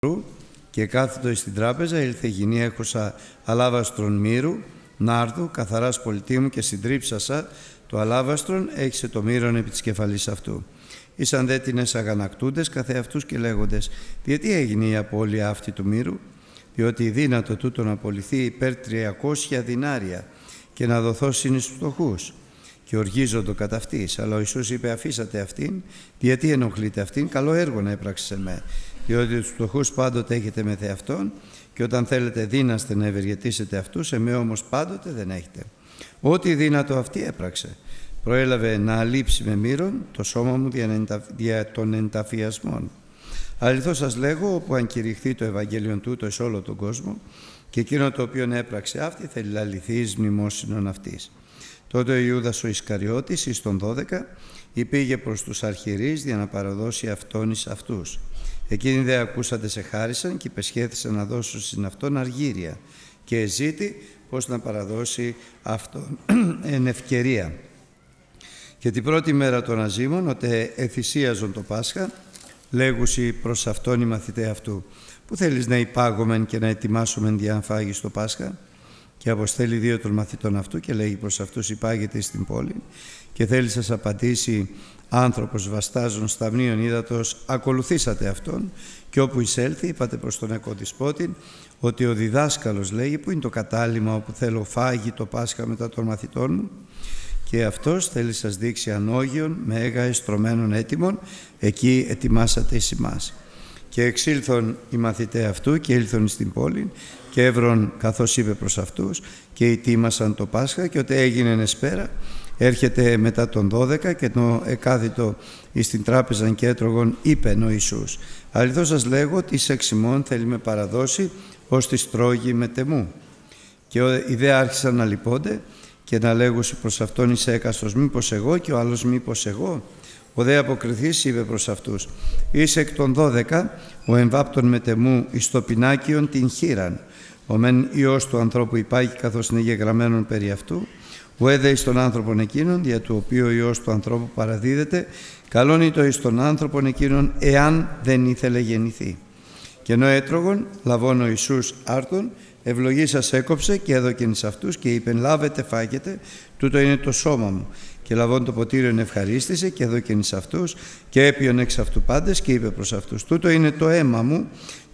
και κάθετο στην τράπεζα ήλθε γυνή έχουσα αλάβαστρον μύρου, νάρδου, καθαράς πολιτήμου και συντρίψασα το αλάβαστρον έχισε το μύρον επί της κεφαλής αυτού. Ήσαν δε τινες αγανακτούντες καθεαυτούς και λέγοντες, γιατί έγινε η απώλεια αυτή του μύρου, διότι δύνατο τούτο να απολυθεί υπέρ 300 δινάρια και να δοθώσιν στους φτωχούς. Και οργίζοντο κατά αυτής. Αλλά ο Ιησούς είπε, αφήσατε αυτήν, γιατί ενοχλείτε αυτήν, καλό έργο να έπραξε σε με. Διότι τους φτωχούς πάντοτε έχετε με θεαυτόν και όταν θέλετε δύναστε να ευεργετήσετε αυτούς, εμέ όμως πάντοτε δεν έχετε. Ό,τι δύνατο αυτή έπραξε. Προέλαβε να αλείψει με μύρον το σώμα μου δια των ενταφιασμών. Αληθώς σας λέγω, όπου αν κηρυχθεί το Ευαγγέλιον τούτο εις όλο τον κόσμο και εκείνο το οποίο έπραξε αυτή θέλει λαληθεί εις μνημόσυνον αυτής. Τότε ο Ιούδας ο Ισκαριώτης εις των 12 υπήγε προς τους αρχιερείς για να παραδώσει αυτόν εις αυτούς. Εκείνοι δε ακούσατε σε χάρισαν και υπεσχέθησαν να δώσουν στην αυτόν αργύρια και ζήτη πως να παραδώσει αυτόν εν ευκαιρία. Και την πρώτη μέρα των αζήμων, ότε εθυσίαζον το Πάσχα, λέγουσι προς αυτόν οι μαθητέ αυτού, που θέλεις να υπάγομεν και να ετοιμάσομεν δια να φάγεις το Πάσχα. Και αποστέλει 2 των μαθητών αυτού και λέγει προς αυτούς, υπάγετε στην πόλη και θέλει σας απαντήσει άνθρωπος βαστάζων σταμνίων ύδατος, ακολουθήσατε αυτόν και όπου εισέλθει είπατε προς τον εκοδησπότην ότι ο διδάσκαλος λέγει που είναι το κατάλημα όπου θέλω φάγει το Πάσχα μετά των μαθητών μου. Και αυτός θέλει σας δείξει ανώγιον με έγα εστρωμένων έτοιμων, εκεί ετοιμάσατε εις ημάς. Και εξήλθον οι μαθητέ αυτού και ήλθον στην πόλη και έβρον καθώς είπε προς αυτούς και ετοίμασαν το Πάσχα και ότι έγινε εσπέρα έρχεται μετά των 12 και το εκάθιτο εις την τράπεζαν και έτρωγον είπεν ο Ιησούς. Αληθώς σας λέγω ότι εις εξημών θέλει με παραδώσει ως τη στρώγη με τεμού. Και οι δε άρχισαν να λυπώνται και να λέγουσι προς αυτόν εις έκαστος μήπως εγώ και ο άλλος μήπως εγώ. Ο δε αποκριθής είπε προς αυτούς, είσαι εκ των 12 ο εμβάπτων με τεμού εις το πινάκιον την χείραν. Ο μεν Υιός του ανθρώπου υπάγει καθώς είναι γεγραμμένον περί αυτού. Ο έδε εις τον άνθρωπον εκείνον, δια του οποίου ο Υιός του ανθρώπου παραδίδεται, καλόν ήτο εις τον άνθρωπον εκείνον, εάν δεν ήθελε γεννηθεί. Και ενώ έτρωγον, λαβών ο Ιησούς άρτον, ευλογή σας έκοψε και έδωκεν εις αυτούς και είπεν, λάβετε φάγετε, τούτο είναι το σώμα μου. Και λαβών το ποτήριον ευχαρίστησε και έδωκεν εις αυτούς και έπιον εξ αυτού πάντες και είπε προς αυτούς, τούτο είναι το αίμα μου,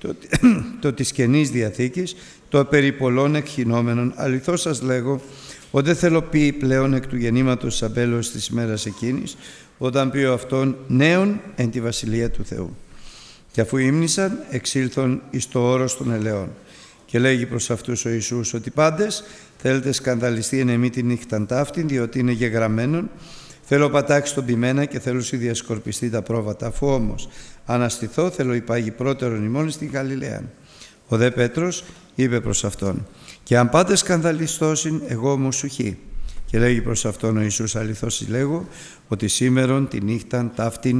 το της Καινής Διαθήκης, το περί πολλών εκχυνόμενων. Αληθώς σας λέγω, ότι δεν θέλω πει πλέον εκ του γεννήματος της αμπέλος της ημέρας εκείνης, όταν πει ο αυτόν νέον εν τη Βασιλεία του Θεού. Και αφού ύμνησαν, εξήλθον εις το όρος των ελαιών. Και λέγει προς αυτούς ο Ιησούς ότι πάντες θέλετε σκανδαλιστεί εν εμή τη νύχταν ταύτην, διότι είναι γεγραμμένον. Θέλω πατάξει τον πειμένα και θέλω σοι διασκορπιστεί τα πρόβατα. Αφού όμως αναστηθώ, θέλω υπάγει πρώτερον ημών στην Γαλιλαία. Ο δε Πέτρος είπε προς αυτόν, και αν πάτε σκανδαλιστώσιν, εγώ όμως σου χει. Και λέγει προς αυτόν ο Ιησούς, αληθώς λέγω, ότι σήμερον τη νύχταν ταύτην,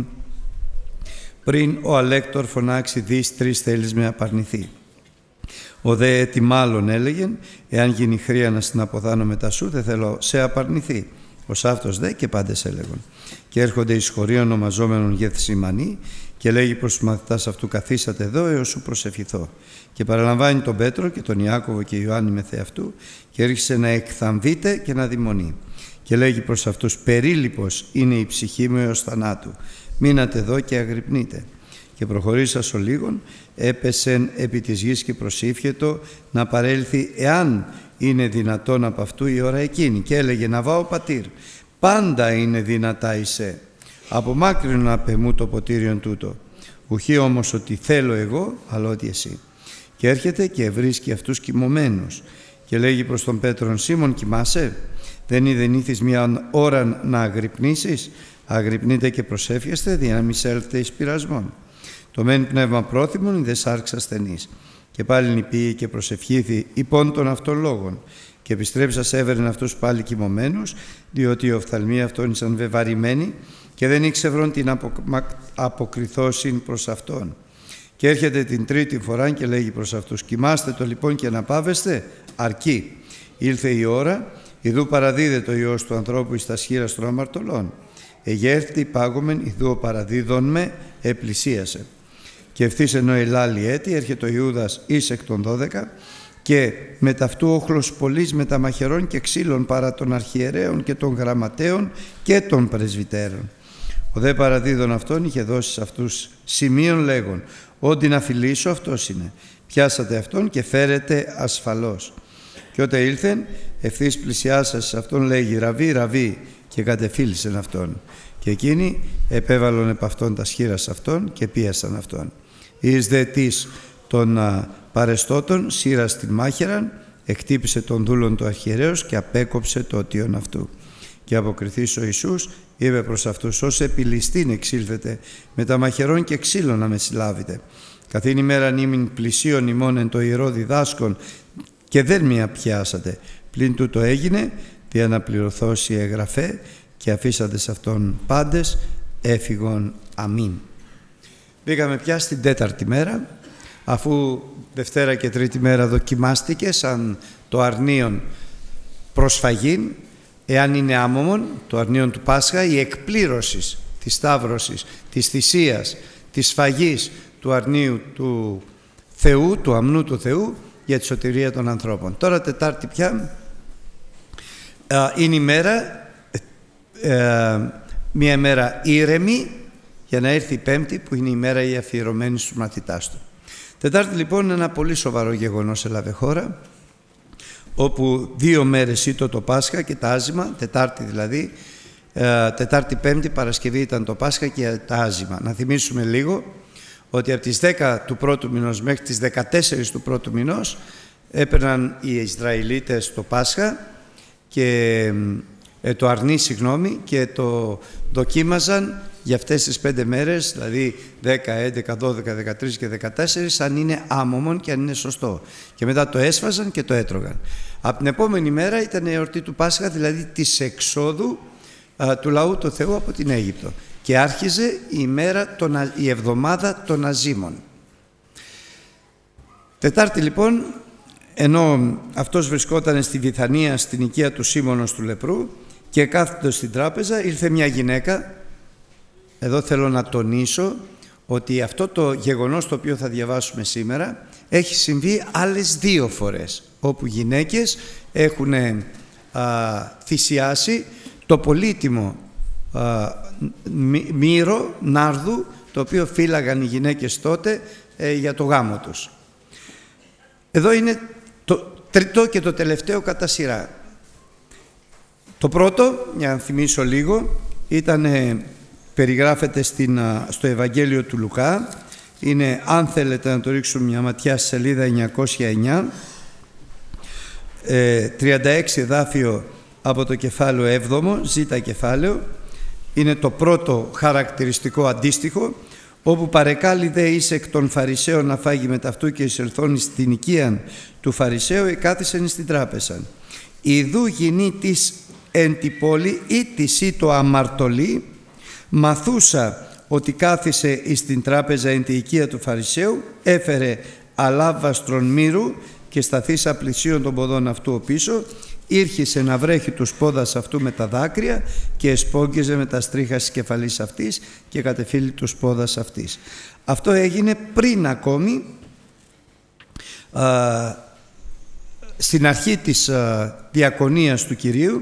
πριν ο αλέκτορ φωνάξει δις 3 θέλεις με απαρνηθεί. Ο δε έτι μάλλον έλεγεν, εάν γίνει χρία να στην αποδάνω μετά σου, δεν θέλω σε απαρνηθεί. Ως αυτός δε και πάντες έλεγον. Και έρχονται εις χωρίων ονομαζόμενων Γεθσιμανή και λέγει προς τους μαθητάς αυτού, καθίσατε εδώ έως σου προσευχηθώ. Και παραλαμβάνει τον Πέτρο και τον Ιάκωβο και Ιωάννη με θεαυτού και έρχισε να εκθαμβείται και να δημονεί. Και λέγει προς αυτούς, περίλυπος είναι η ψυχή μου έως θανάτου. Μείνατε εδώ και αγρυπνείτε. Και προχωρήσας ο λίγον, έπεσεν επί της γης και προσήφιετο να παρέλθει εάν είναι δυνατόν από αυτού η ώρα εκείνη. Και έλεγε, να βάω πατήρ, πάντα είναι δυνατά εισέ. Απομάκρυνον απ' εμού το ποτήριον τούτο. Ουχή όμως ότι θέλω εγώ, αλλά ότι εσύ. Και έρχεται και βρίσκει αυτούς κοιμωμένους. Και λέγει προς τον Πέτρον, Σίμων κοιμάσαι, δεν ήθεις μια ώρα να αγρυπνήσεις, αγρυπνείτε και προσεύχεστε, δια να μη σέλθετε εις πειρασμόν. Το μεν πνεύμα πρόθυμον, δε σάρξ ασθενής. Και πάλι νηπίει και προσευχήθη υπόν των αυτών λόγων. Και επιστρέψας έβερνε αυτούς πάλι κοιμωμένους, διότι οι οφθαλμοί αυτών ήσαν βεβαρημένοι και δεν ήξευρον την αποκριθώσιν προς αυτόν. Και έρχεται την τρίτη φορά και λέγει προς αυτούς, κοιμάστε το λοιπόν και αναπαύεστε, αρκεί. Ήλθε η ώρα, ιδού παραδίδεται ο Υιός του ανθρώπου εις τα σχήρας των αμαρτωλών. Εγέρθη πάγομεν, ιδού ο παραδίδων με επλησίασε. Και ευθύς ενώ ελάλη έτη, έρχεται ο Ιούδας εις εκ των 12, και μεταυτού όχλος πολλής με τα μαχαιρών και ξύλων παρά των αρχιερέων και των γραμματέων και των πρεσβυτέρων. Ο δε παραδίδων αυτών είχε δώσει σε αυτούς σημείων λέγον, «Όντι να φιλήσω αυτός είναι. Πιάσατε αυτόν και φέρετε ασφαλώς». Και όταν ήλθεν, ευθύς πλησιάσας σε αυτόν λέγει, «Ραβί, Ραβί», και κατεφίλησεν αυτόν. Και εκείνοι επέβαλον επ' αυτόν τα σχήρας αυτόν και πίασαν αυτόν. Εις δε της των παρεστώτων σύρας στην μάχαιραν, εκτύπησε τον δούλον του αρχιερέως και απέκοψε το οτίον αυτού. Και αποκριθείς ο Ιησούς είπε προς αυτούς, «Ως επιλιστήν εξήλθετε με τα μαχαιρών και ξύλων να με συλλάβετε. Καθήν ημέραν ήμην πλησίον ημών εν το ιερό διδάσκον και δεν με πιάσατε. Πλην τούτο έγινε, δια να πληρωθώσει η εγγραφέ και αφήσατε σε αυτόν πάντες έφυγον. Αμήν». Μπήκαμε πια στην τέταρτη μέρα, αφού Δευτέρα και Τρίτη μέρα δοκιμάστηκε σαν το αρνίον προσφαγήν, εάν είναι άμωμον, το αρνίον του Πάσχα, η εκπλήρωση της σταύρωσης, της θυσίας, της σφαγής του αρνίου του Θεού, του αμνού του Θεού, για τη σωτηρία των ανθρώπων. Τώρα Τετάρτη πια είναι η μέρα, μια μέρα ήρεμη, για να έρθει η Πέμπτη που είναι η μέρα η αφιερωμένη στους μαθητάς του. Τετάρτη λοιπόν ένα πολύ σοβαρό γεγονός έλαβε χώρα, όπου 2 μέρες ήτο το Πάσχα και τα άζημα, Τετάρτη δηλαδή, Τετάρτη, Πέμπτη, Παρασκευή ήταν το Πάσχα και τα άζημα. Να θυμίσουμε λίγο ότι από τις 10 του πρώτου μηνός μέχρι τις 14 του πρώτου μηνός έπαιρναν οι Ισραηλίτες το Πάσχα και το αρνί, και το δοκίμαζαν για αυτές τις 5 μέρες, δηλαδή 10, 11, 12, 13 και 14, αν είναι άμωμον και αν είναι σωστό. Και μετά το έσφαζαν και το έτρωγαν. Από την επόμενη μέρα ήταν η εορτή του Πάσχα, δηλαδή της εξόδου του λαού του Θεού από την Αίγυπτο. Και άρχιζε η εβδομάδα των αζήμων. Τετάρτη λοιπόν, ενώ αυτός βρισκόταν στη Βιθανία, στην οικία του Σίμωνος του λεπρού, και κάθετος στην τράπεζα ήρθε μια γυναίκα. Εδώ θέλω να τονίσω ότι αυτό το γεγονός το οποίο θα διαβάσουμε σήμερα έχει συμβεί άλλες 2 φορές, όπου γυναίκες έχουν θυσιάσει το πολύτιμο μύρο νάρδου, το οποίο φύλαγαν οι γυναίκες τότε για το γάμο τους. Εδώ είναι το τρίτο και το τελευταίο κατά σειρά. Το πρώτο, για να θυμίσω λίγο, περιγράφεται στο Ευαγγέλιο του Λουκά. Είναι, αν θέλετε να το ρίξουμε μια ματιά, στη σελίδα 909, 36 εδάφιο από το κεφάλαιο 7, ζήτα κεφάλαιο. Είναι το πρώτο χαρακτηριστικό αντίστοιχο, όπου παρεκάλει δε εις εκ των Φαρισαίων να φάγει με ταυτού και εισελθόν στην οικίαν του Φαρισαίου, εκάθισεν στην τράπεζα. Ιδού γινή της εν τη πόλη ή της ή το αμαρτωλή, μαθούσα ότι κάθισε εις την τράπεζα εν τη οικία του Φαρισαίου, έφερε αλάβαστρον μύρου και σταθήσα πλησίον των ποδών αυτού ο πίσω, ήρχισε να βρέχει τους πόδας αυτού με τα δάκρυα και εσπόγγιζε με τα στρίχα της κεφαλής αυτής και κατεφύλει τους πόδας αυτής. Αυτό έγινε πριν ακόμη, στην αρχή της διακονίας του Κυρίου,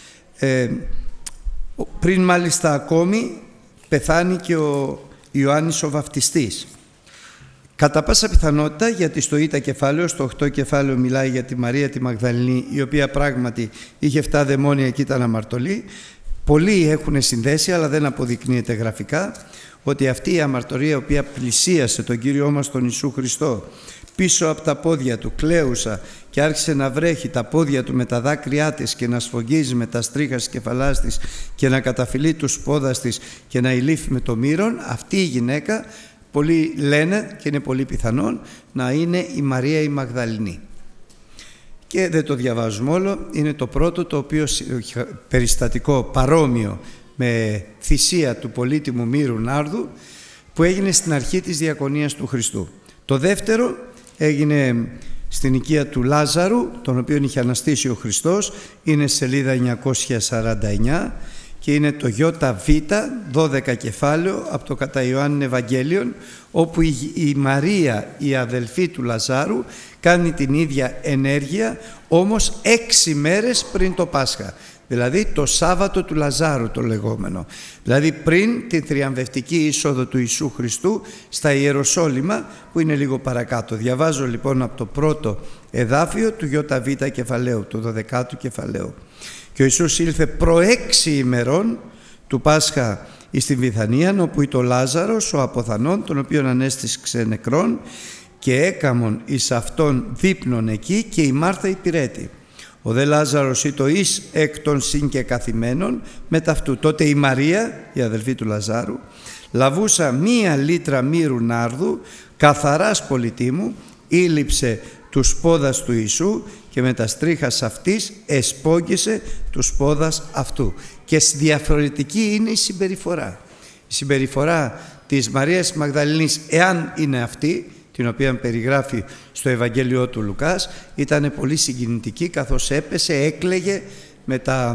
πριν μάλιστα ακόμη πεθάνει και ο Ιωάννης ο Βαπτιστής. Κατά πάσα πιθανότητα, γιατί στο Ήτα κεφάλαιο, στο 8 κεφάλαιο μιλάει για τη Μαρία τη Μαγδαληνή, η οποία πράγματι είχε 7 δαιμόνια και ήταν αμαρτωλή. Πολλοί έχουν συνδέσει, αλλά δεν αποδεικνύεται γραφικά, ότι αυτή η αμαρτωρία η οποία πλησίασε τον Κύριό μας τον Ιησού Χριστό πίσω από τα πόδια του, κλαίουσα, και άρχισε να βρέχει τα πόδια του με τα δάκρυά της και να σφογγίζει με τα στρίχα της κεφαλάς της και να καταφυλεί τους πόδας της και να ηλίφει με το μύρον, αυτή η γυναίκα, πολλοί λένε και είναι πολύ πιθανόν να είναι η Μαρία η Μαγδαληνή. Και δεν το διαβάζουμε όλο, είναι το πρώτο το οποίο περιστατικό παρόμοιο με θυσία του πολύτιμου μύρου νάρδου που έγινε στην αρχή της διακονίας του Χριστού. Το δεύτερο έγινε στην οικία του Λάζαρου, τον οποίο είχε αναστήσει ο Χριστός, είναι σελίδα 949, και είναι το ΙΒ, 12 κεφάλαιο από το κατά Ιωάννη Ευαγγέλιον, όπου η Μαρία, η αδελφή του Λαζάρου, κάνει την ίδια ενέργεια, όμως 6 μέρες πριν το Πάσχα. Δηλαδή το Σάββατο του Λαζάρου το λεγόμενο. Δηλαδή πριν την θριαμβευτική είσοδο του Ιησού Χριστού στα Ιεροσόλυμα, που είναι λίγο παρακάτω. Διαβάζω λοιπόν από το πρώτο εδάφιο του ΙΒ κεφαλαίου, του 12ου κεφαλαίου. Και ο Ιησούς ήλθε προ 6 ημερών του Πάσχα εις την Βηθανίαν, όπου ήταν ο Λάζαρος ο αποθανών, τον οποίον ανέστησε νεκρών, και έκαμον εις αυτόν δείπνον εκεί, και η Μάρθα υπηρέτη. Ο δε Λάζαρος ήτο εις εκ των συγκεκαθημένων μετά αυτού. Τότε η Μαρία, η αδελφή του Λαζάρου, λαβούσα 1 λίτρα μύρου νάρδου καθαράς πολυτίμου, ήλυψε τους πόδας του Ιησού και με τα στρίχας αυτής εσπόγγισε τους πόδας αυτού. Και διαφορετική είναι η συμπεριφορά. Η συμπεριφορά της Μαρίας Μαγδαληνής, εάν είναι αυτή, την οποία περιγράφει στο Ευαγγέλιο του Λουκάς, ήταν πολύ συγκινητική, καθώς έπεσε, έκλαιγε, με τα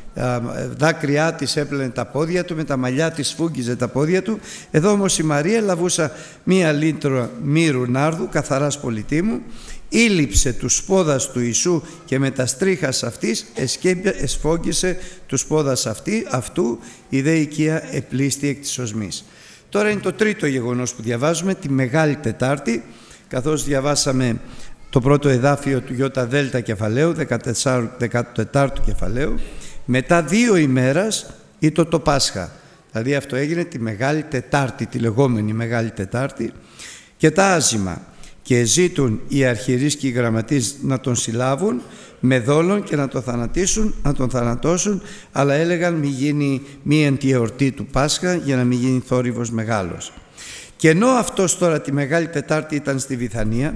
δάκρυά της έπλαινε τα πόδια του, με τα μαλλιά της φούγγιζε τα πόδια του. Εδώ όμως η Μαρία λαβούσα 1 λίτρο μύρου νάρδου καθαράς πολυτίμου, ήλυψε τους πόδας του Ιησού και με τα στρίχας αυτής εσφόγγισε τους πόδας αυτού, η δε οικία επλήστη εκ της οσμής. Τώρα είναι το τρίτο γεγονός που διαβάζουμε, τη Μεγάλη Τετάρτη, καθώς διαβάσαμε το πρώτο εδάφιο του ΙΒ κεφαλαίου, 14ου κεφαλαίου. Μετά 2 ημέρας ήταν το Πάσχα. Δηλαδή αυτό έγινε τη Μεγάλη Τετάρτη, τη λεγόμενη Μεγάλη Τετάρτη, και τα άζημα. Και ζήτουν οι αρχιερείς και οι γραμματείς να τον συλλάβουν με δόλον και να τον θανατήσουν, να τον θανατώσουν, αλλά έλεγαν μη γίνει μη εν τη εορτή του Πάσχα, για να μην γίνει θόρυβος μεγάλος. Και ενώ αυτός τώρα τη Μεγάλη Τετάρτη ήταν στη Βηθανία,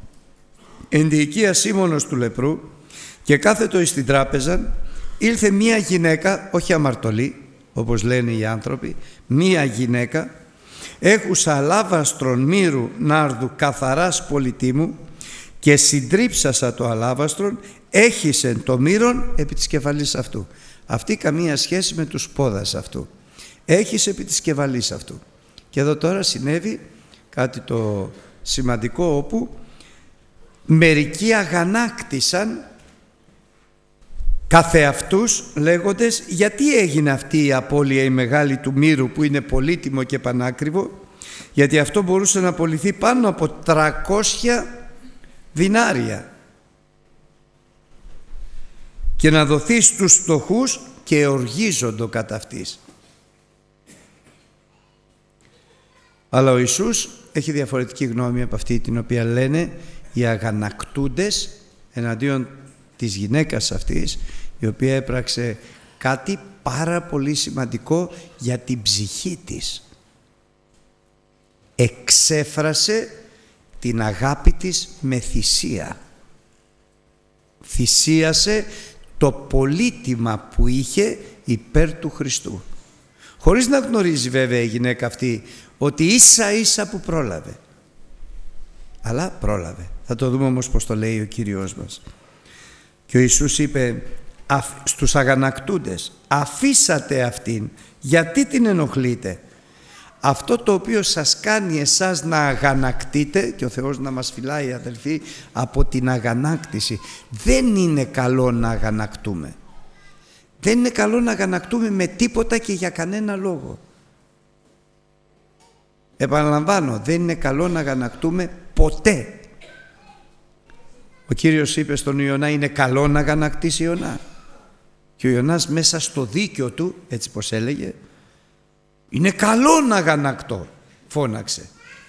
εν τη οικία Σίμωνος του λεπρού, και κάθετο εις την τράπεζα, ήλθε μία γυναίκα, όχι αμαρτωλή όπως λένε οι άνθρωποι, μία γυναίκα, έχουσα αλάβαστρον μύρου νάρδου καθαράς πολυτίμου, και συντρίψασα το αλάβαστρον, έχισεν το μύρον επί της κεφαλής αυτού. Αυτή καμία σχέση με τους πόδας αυτού. Έχισε επί της κεφαλής αυτού. Και εδώ τώρα συνέβη κάτι το σημαντικό, όπου μερικοί αγανάκτησαν καθεαυτούς λέγοντες, γιατί έγινε αυτή η απώλεια η μεγάλη του μύρου, που είναι πολύτιμο και πανάκριβο? Γιατί αυτό μπορούσε να απολυθεί πάνω από 300 δινάρια και να δοθεί στους φτωχούς, και οργίζοντο κατά αυτής. Αλλά ο Ιησούς έχει διαφορετική γνώμη από αυτή την οποία λένε οι αγανακτούντες εναντίον της γυναίκας αυτής, η οποία έπραξε κάτι πάρα πολύ σημαντικό για την ψυχή της. Εξέφρασε την αγάπη της με θυσία. Θυσίασε το πολύτιμα που είχε υπέρ του Χριστού. Χωρίς να γνωρίζει βέβαια η γυναίκα αυτή ότι ίσα ίσα που πρόλαβε. Αλλά πρόλαβε. Θα το δούμε όμως πως το λέει ο Κύριος μας. Και ο Ιησούς είπε στους αγανακτούντες, αφήσατε αυτήν, γιατί την ενοχλείτε? Αυτό το οποίο σας κάνει εσάς να αγανακτείτε, και ο Θεός να μας φυλάει αδελφοί από την αγανάκτηση, δεν είναι καλό να αγανακτούμε. Δεν είναι καλό να αγανακτούμε με τίποτα και για κανένα λόγο. Επαναλαμβάνω, δεν είναι καλό να αγανακτούμε ποτέ. Ο Κύριος είπε στον Ιωνά, είναι καλό να αγανακτήσει Ιωνά? Και ο Ιωνάς μέσα στο δίκιο του, έτσι πως έλεγε, είναι καλό να αγανακτώ, φώναξε.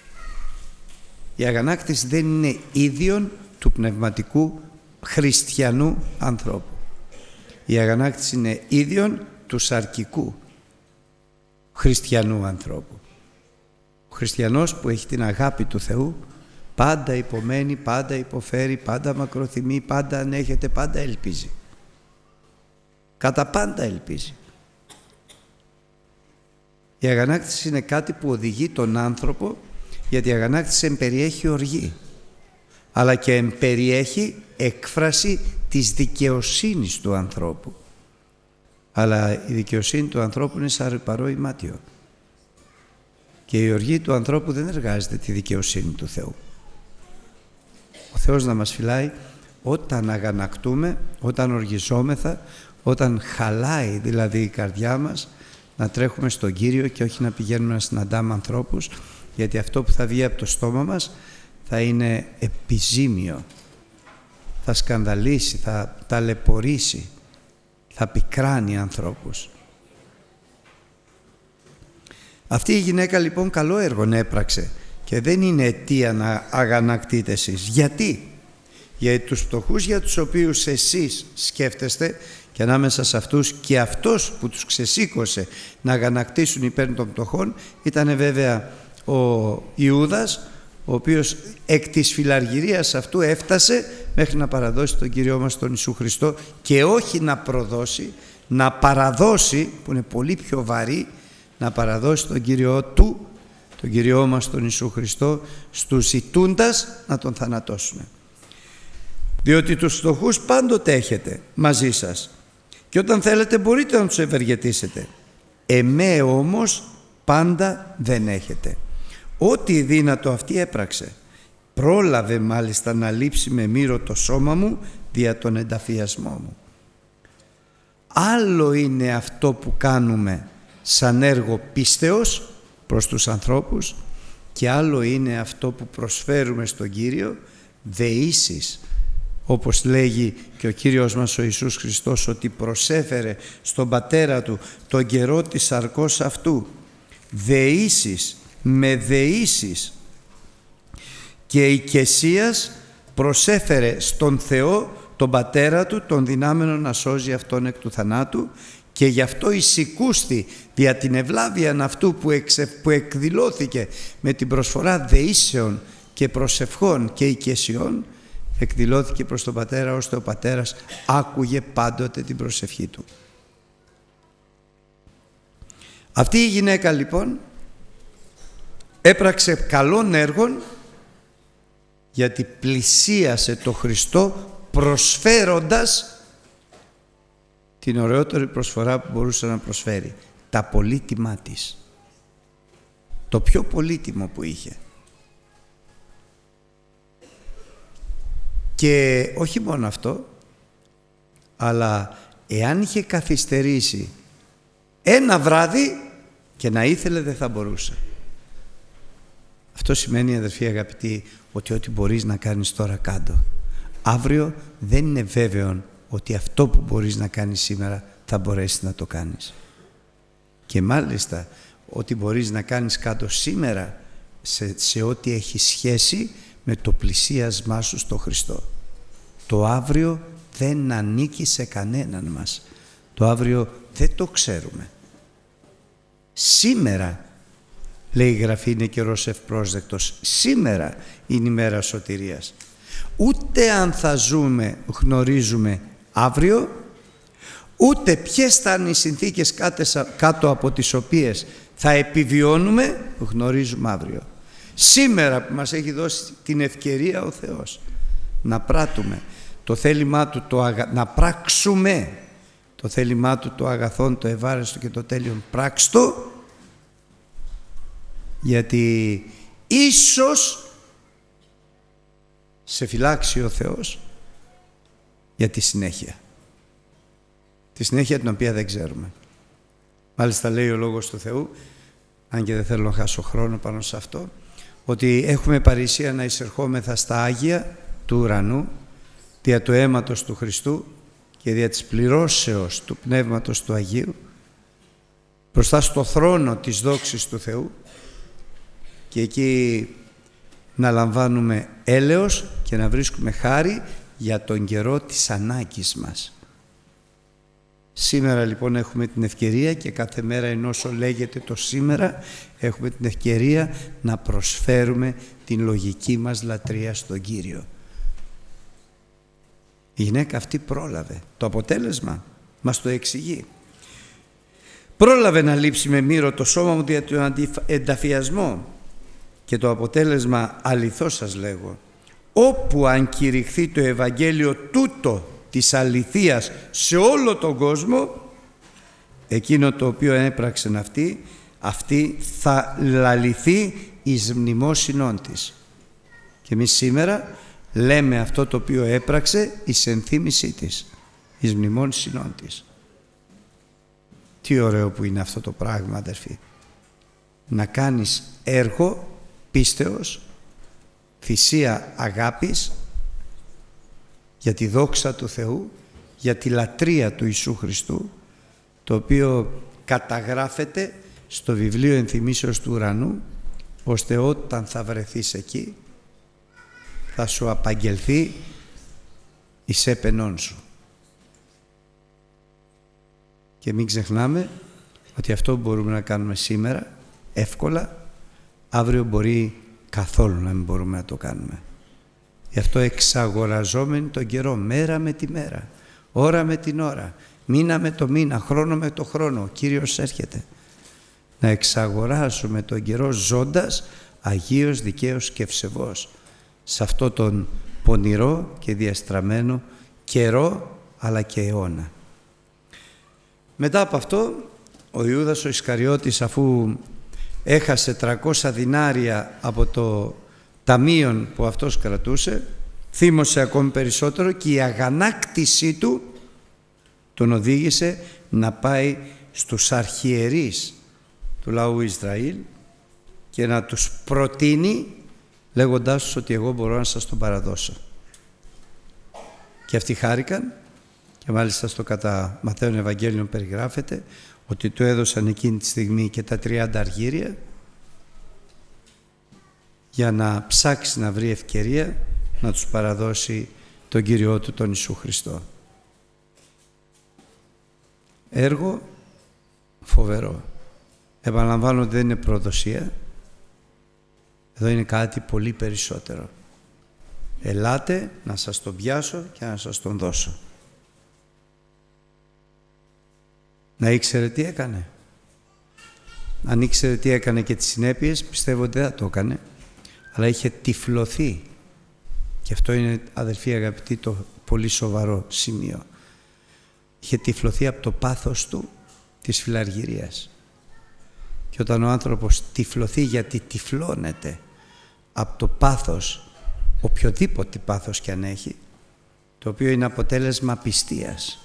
Η αγανάκτηση δεν είναι ίδιον του πνευματικού χριστιανού ανθρώπου. Η αγανάκτηση είναι ίδιον του σαρκικού χριστιανού ανθρώπου. Ο χριστιανός που έχει την αγάπη του Θεού πάντα υπομένει, πάντα υποφέρει, πάντα μακροθυμεί, πάντα ανέχεται, πάντα ελπίζει. Κατά πάντα ελπίζει. Η αγανάκτηση είναι κάτι που οδηγεί τον άνθρωπο, γιατί η αγανάκτηση εμπεριέχει οργή, αλλά και εμπεριέχει έκφραση της δικαιοσύνης του ανθρώπου. Αλλά η δικαιοσύνη του ανθρώπου είναι σαν ρυπαρό ημάτιο. Και η οργή του ανθρώπου δεν εργάζεται τη δικαιοσύνη του Θεού. Ο Θεός να μας φυλάει όταν αγανακτούμε, όταν οργιζόμεθα, όταν χαλάει δηλαδή η καρδιά μας, να τρέχουμε στον Κύριο και όχι να πηγαίνουμε να συναντάμε ανθρώπους, γιατί αυτό που θα βγει από το στόμα μας θα είναι επιζήμιο, θα σκανδαλίσει, θα ταλαιπωρήσει, θα πικράνει ανθρώπους. Αυτή η γυναίκα λοιπόν καλό έργον έπραξε και δεν είναι αιτία να αγανακτείτε εσείς. Γιατί? Γιατί τους φτωχούς για τους οποίους εσείς σκέφτεστε, και ανάμεσα σε αυτούς και αυτός που τους ξεσήκωσε να αγανακτήσουν υπέρ των φτωχών ήταν βέβαια ο Ιούδας, ο οποίος εκ της φιλαργυρίας αυτού έφτασε μέχρι να παραδώσει τον Κύριό μας τον Ιησού Χριστό, και όχι να προδώσει, να παραδώσει, που είναι πολύ πιο βαρύ, να παραδώσει τον Κύριό του, τον Κύριό μας τον Ιησού Χριστό, στους ζητούντας να τον θανατώσουν. Διότι τους φτωχούς πάντοτε έχετε μαζί σας και όταν θέλετε μπορείτε να τους ευεργετήσετε. Εμέ όμως πάντα δεν έχετε. Ό,τι δύνατο αυτή έπραξε. Πρόλαβε μάλιστα να λείψει με μύρο το σώμα μου δια τον ενταφιασμό μου. Άλλο είναι αυτό που κάνουμε σαν έργο πίστεως προς τους ανθρώπους και άλλο είναι αυτό που προσφέρουμε στον Κύριο δεήσεις, όπως λέγει και ο Κύριος μας ο Ιησούς Χριστός, ότι προσέφερε στον Πατέρα Του τον καιρό της σαρκός αυτού δεήσεις με δεήσεις, και οικεσίας προσέφερε στον Θεό τον Πατέρα Του τον δυνάμενο να σώζει αυτόν εκ του θανάτου, και γι' αυτό εισηκούστη δια την ευλάβεια αυτού που εκδηλώθηκε με την προσφορά δεήσεων και προσευχών και οικεσιών, εκδηλώθηκε προς τον Πατέρα, ώστε ο Πατέρας άκουγε πάντοτε την προσευχή του. Αυτή η γυναίκα λοιπόν έπραξε καλών έργων, γιατί πλησίασε το Χριστό προσφέροντας την ωραιότερη προσφορά που μπορούσε να προσφέρει, τα πολύτιμά της, το πιο πολύτιμο που είχε. Και όχι μόνο αυτό, αλλά εάν είχε καθυστερήσει ένα βράδυ και να ήθελε δεν θα μπορούσε. Αυτό σημαίνει, αδερφοί αγαπητοί, ότι ό,τι μπορείς να κάνεις τώρα κάτω. Αύριο δεν είναι βέβαιο ότι αυτό που μπορείς να κάνεις σήμερα θα μπορέσεις να το κάνεις. Και μάλιστα ό,τι μπορείς να κάνεις κάτω σήμερα σε ό,τι έχει σχέση με το πλησίασμά σου στο Χριστό. Το αύριο δεν ανήκει σε κανέναν μας. Το αύριο δεν το ξέρουμε. Σήμερα, λέει η Γραφή, είναι καιρός ευπρόσδεκτος. Σήμερα είναι η μέρα σωτηρίας. Ούτε αν θα ζούμε γνωρίζουμε αύριο, ούτε ποιες θα είναι οι συνθήκες κάτω από τις οποίες θα επιβιώνουμε γνωρίζουμε αύριο. Σήμερα που μας έχει δώσει την ευκαιρία ο Θεός να πράττουμε το θέλημά Του, να πράξουμε το θέλημά Του, το αγαθόν, το ευάρεστο και το τέλειον πράξτο, γιατί ίσως σε φυλάξει ο Θεός για τη συνέχεια. Τη συνέχεια την οποία δεν ξέρουμε. Μάλιστα λέει ο Λόγος του Θεού, αν και δεν θέλω να χάσω χρόνο πάνω σε αυτό, ότι έχουμε παρησία να εισερχόμεθα στα Άγια του ουρανού δια του αίματος του Χριστού και δια της πληρώσεως του Πνεύματος του Αγίου μπροστά στο θρόνο της δόξης του Θεού, και εκεί να λαμβάνουμε έλεος και να βρίσκουμε χάρη για τον καιρό της ανάγκης μας. Σήμερα λοιπόν έχουμε την ευκαιρία, και κάθε μέρα ενώ όσο λέγεται το σήμερα, έχουμε την ευκαιρία να προσφέρουμε την λογική μας λατρεία στον Κύριο. Η γυναίκα αυτή πρόλαβε. Το αποτέλεσμα μας το εξηγεί. Πρόλαβε να λείψει με μύρο το σώμα μου για τον ενταφιασμό, και το αποτέλεσμα αληθώς σας λέγω, όπου αν κηρυχθεί το Ευαγγέλιο τούτο της αληθείας σε όλο τον κόσμο, εκείνο το οποίο έπραξεν αυτή θα λαληθεί εις μνημόσυνόν της. Και εμείς σήμερα λέμε αυτό το οποίο έπραξε εις ενθύμησή της, εις μνημόσυνόν της. Τι ωραίο που είναι αυτό το πράγμα, αδερφοί. Να κάνεις έργο πίστεως, θυσία αγάπης για τη δόξα του Θεού, για τη λατρεία του Ιησού Χριστού, το οποίο καταγράφεται στο βιβλίο ενθυμήσεως του ουρανού, ώστε όταν θα βρεθείς εκεί θα σου απαγγελθεί εις έπαινόν σου. Και μην ξεχνάμε ότι αυτό που μπορούμε να κάνουμε σήμερα εύκολα, αύριο μπορεί καθόλου να μην μπορούμε να το κάνουμε. Γι' αυτό εξαγοραζόμενοι τον καιρό, μέρα με τη μέρα, ώρα με την ώρα, μήνα με το μήνα, χρόνο με το χρόνο, ο Κύριος έρχεται. Να εξαγοράσουμε τον καιρό ζώντας αγίος, δικαίος και ευσεβός σε αυτό τον πονηρό και διαστραμμένο καιρό αλλά και αιώνα. Μετά από αυτό ο Ιούδας ο Ισκαριώτης, αφού έχασε 300 δινάρια από το ταμείο που αυτός κρατούσε, θύμωσε ακόμη περισσότερο και η αγανάκτησή του τον οδήγησε να πάει στους αρχιερείς του λαού Ισραήλ και να τους προτείνει λέγοντάς τους ότι εγώ μπορώ να σας τον παραδώσω. Και αυτοί χάρηκαν και μάλιστα στο κατά Ματθαίον Ευαγγέλιο περιγράφεται ότι του έδωσαν εκείνη τη στιγμή και τα 30 αργύρια για να ψάξει να βρει ευκαιρία να τους παραδώσει τον Κύριό του τον Ιησού Χριστό. Έργο φοβερό. Επαναλαμβάνω ότι δεν είναι προδοσία. Εδώ είναι κάτι πολύ περισσότερο. Ελάτε να σας τον πιάσω και να σας τον δώσω. Να ήξερε τι έκανε. Αν ήξερε τι έκανε και τις συνέπειες, πιστεύω ότι δεν θα το έκανε. Αλλά είχε τυφλωθεί. Και αυτό είναι, αδελφοί αγαπητοί, το πολύ σοβαρό σημείο. Είχε τυφλωθεί από το πάθος του της φιλαργυρίας. Και όταν ο άνθρωπος τυφλωθεί, γιατί τυφλώνεται από το πάθος, οποιοδήποτε πάθος κι αν έχει, το οποίο είναι αποτέλεσμα απιστίας.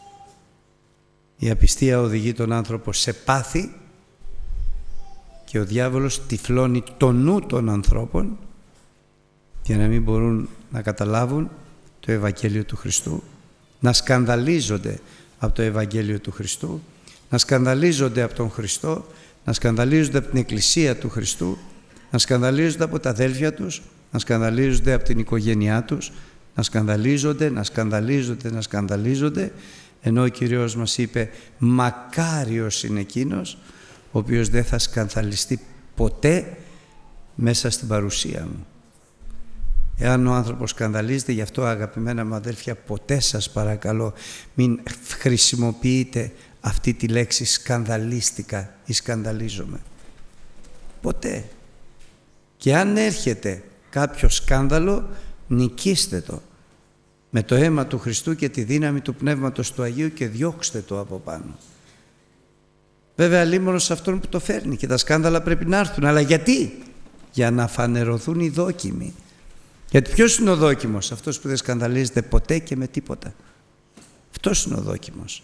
Η απιστία οδηγεί τον άνθρωπο σε πάθη και ο διάβολος τυφλώνει το νου των ανθρώπων για να μην μπορούν να καταλάβουν το Ευαγγέλιο του Χριστού, να σκανδαλίζονται από το Ευαγγέλιο του Χριστού, να σκανδαλίζονται από τον Χριστό, να σκανδαλίζονται από την Εκκλησία του Χριστού, να σκανδαλίζονται από τα αδέλφια τους, να σκανδαλίζονται από την οικογένειά τους, να σκανδαλίζονται, ενώ ο Κύριος μας είπε μακάριος είναι εκείνος ο οποίος δεν θα σκανδαλιστεί ποτέ μέσα στην παρουσία μου. Εάν ο άνθρωπος σκανδαλίζεται, γι' αυτό αγαπημένα μου αδέλφια, ποτέ σας παρακαλώ μην χρησιμοποιείτε αυτή τη λέξη σκανδαλίστηκα ή σκανδαλίζομαι. Ποτέ. Και αν έρχεται κάποιο σκάνδαλο, νικήστε το με το αίμα του Χριστού και τη δύναμη του Πνεύματος του Αγίου και διώξτε το από πάνω. Βέβαια λίμωνος σε αυτόν που το φέρνει και τα σκάνδαλα πρέπει να έρθουν. Αλλά γιατί? Για να φανερωθούν οι δόκιμοι. Γιατί ποιος είναι ο δόκιμος? Αυτός που δεν σκανδαλίζεται ποτέ και με τίποτα. Αυτός είναι ο δόκιμος.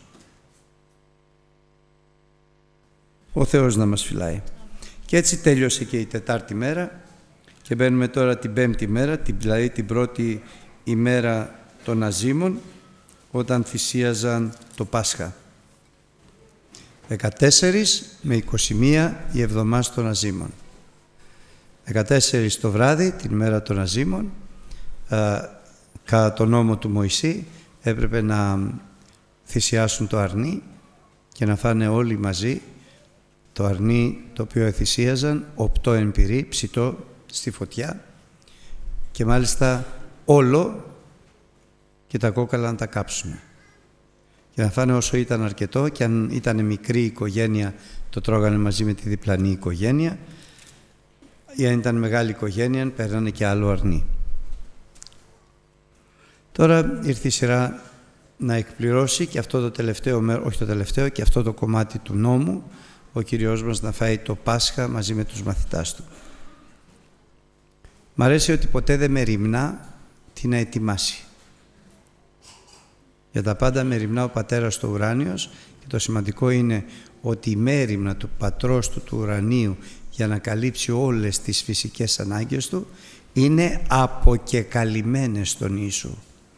Ο Θεός να μας φυλάει. Και έτσι τέλειωσε και η Τετάρτη μέρα και μπαίνουμε τώρα την Πέμπτη μέρα, δηλαδή την πρώτη ημέρα των Αζήμων, όταν θυσίαζαν το Πάσχα. 14 με 21 η εβδομάδα των Αζήμων. 14 το βράδυ, την ημέρα των Αζήμων, κατά τον νόμο του Μωυσή, έπρεπε να θυσιάσουν το αρνί και να φάνε όλοι μαζί το αρνί το οποίο θυσίαζαν, 8 εμπειρί, ψητό στη φωτιά και μάλιστα όλο και τα κόκαλα να τα κάψουν. Και να φάνε όσο ήταν αρκετό και αν ήταν μικρή οικογένεια το τρώγανε μαζί με τη διπλανή οικογένεια ή αν ήταν μεγάλη οικογένεια παίρνανε και άλλο αρνί. Τώρα ήρθε η σειρά να εκπληρώσει και αυτό το τελευταίο, όχι το τελευταίο, και αυτό το κομμάτι του νόμου, ο Κύριος μας να φάει το Πάσχα μαζί με τους μαθητάς Του. Μ' αρέσει ότι ποτέ δεν μεριμνά τι να ετοιμάσει. Για τα πάντα μεριμνά ο Πατέρας του Ουράνιος, και το σημαντικό είναι ότι η μέριμνα του Πατρός του ουρανίου για να καλύψει όλες τις φυσικές ανάγκες Του είναι αποκεκαλυμμένες στον Ιησού.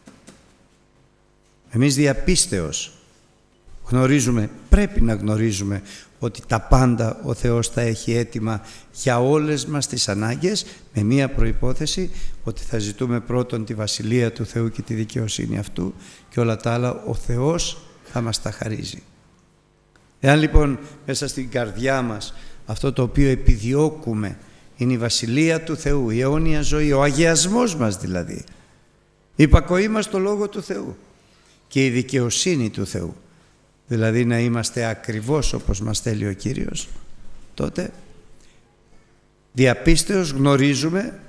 Εμείς διαπίστεως γνωρίζουμε, πρέπει να γνωρίζουμε ότι τα πάντα ο Θεός τα έχει έτοιμα για όλες μας τις ανάγκες, με μία προϋπόθεση, ότι θα ζητούμε πρώτον τη Βασιλεία του Θεού και τη δικαιοσύνη Αυτού, και όλα τα άλλα ο Θεός θα μας τα χαρίζει. Εάν λοιπόν μέσα στην καρδιά μας αυτό το οποίο επιδιώκουμε είναι η Βασιλεία του Θεού, η αιώνια ζωή, ο αγιασμός μας δηλαδή, η υπακοή μας στο Λόγο του Θεού και η δικαιοσύνη του Θεού, δηλαδή να είμαστε ακριβώς όπως μας θέλει ο Κύριος, τότε διαπίστεως γνωρίζουμε,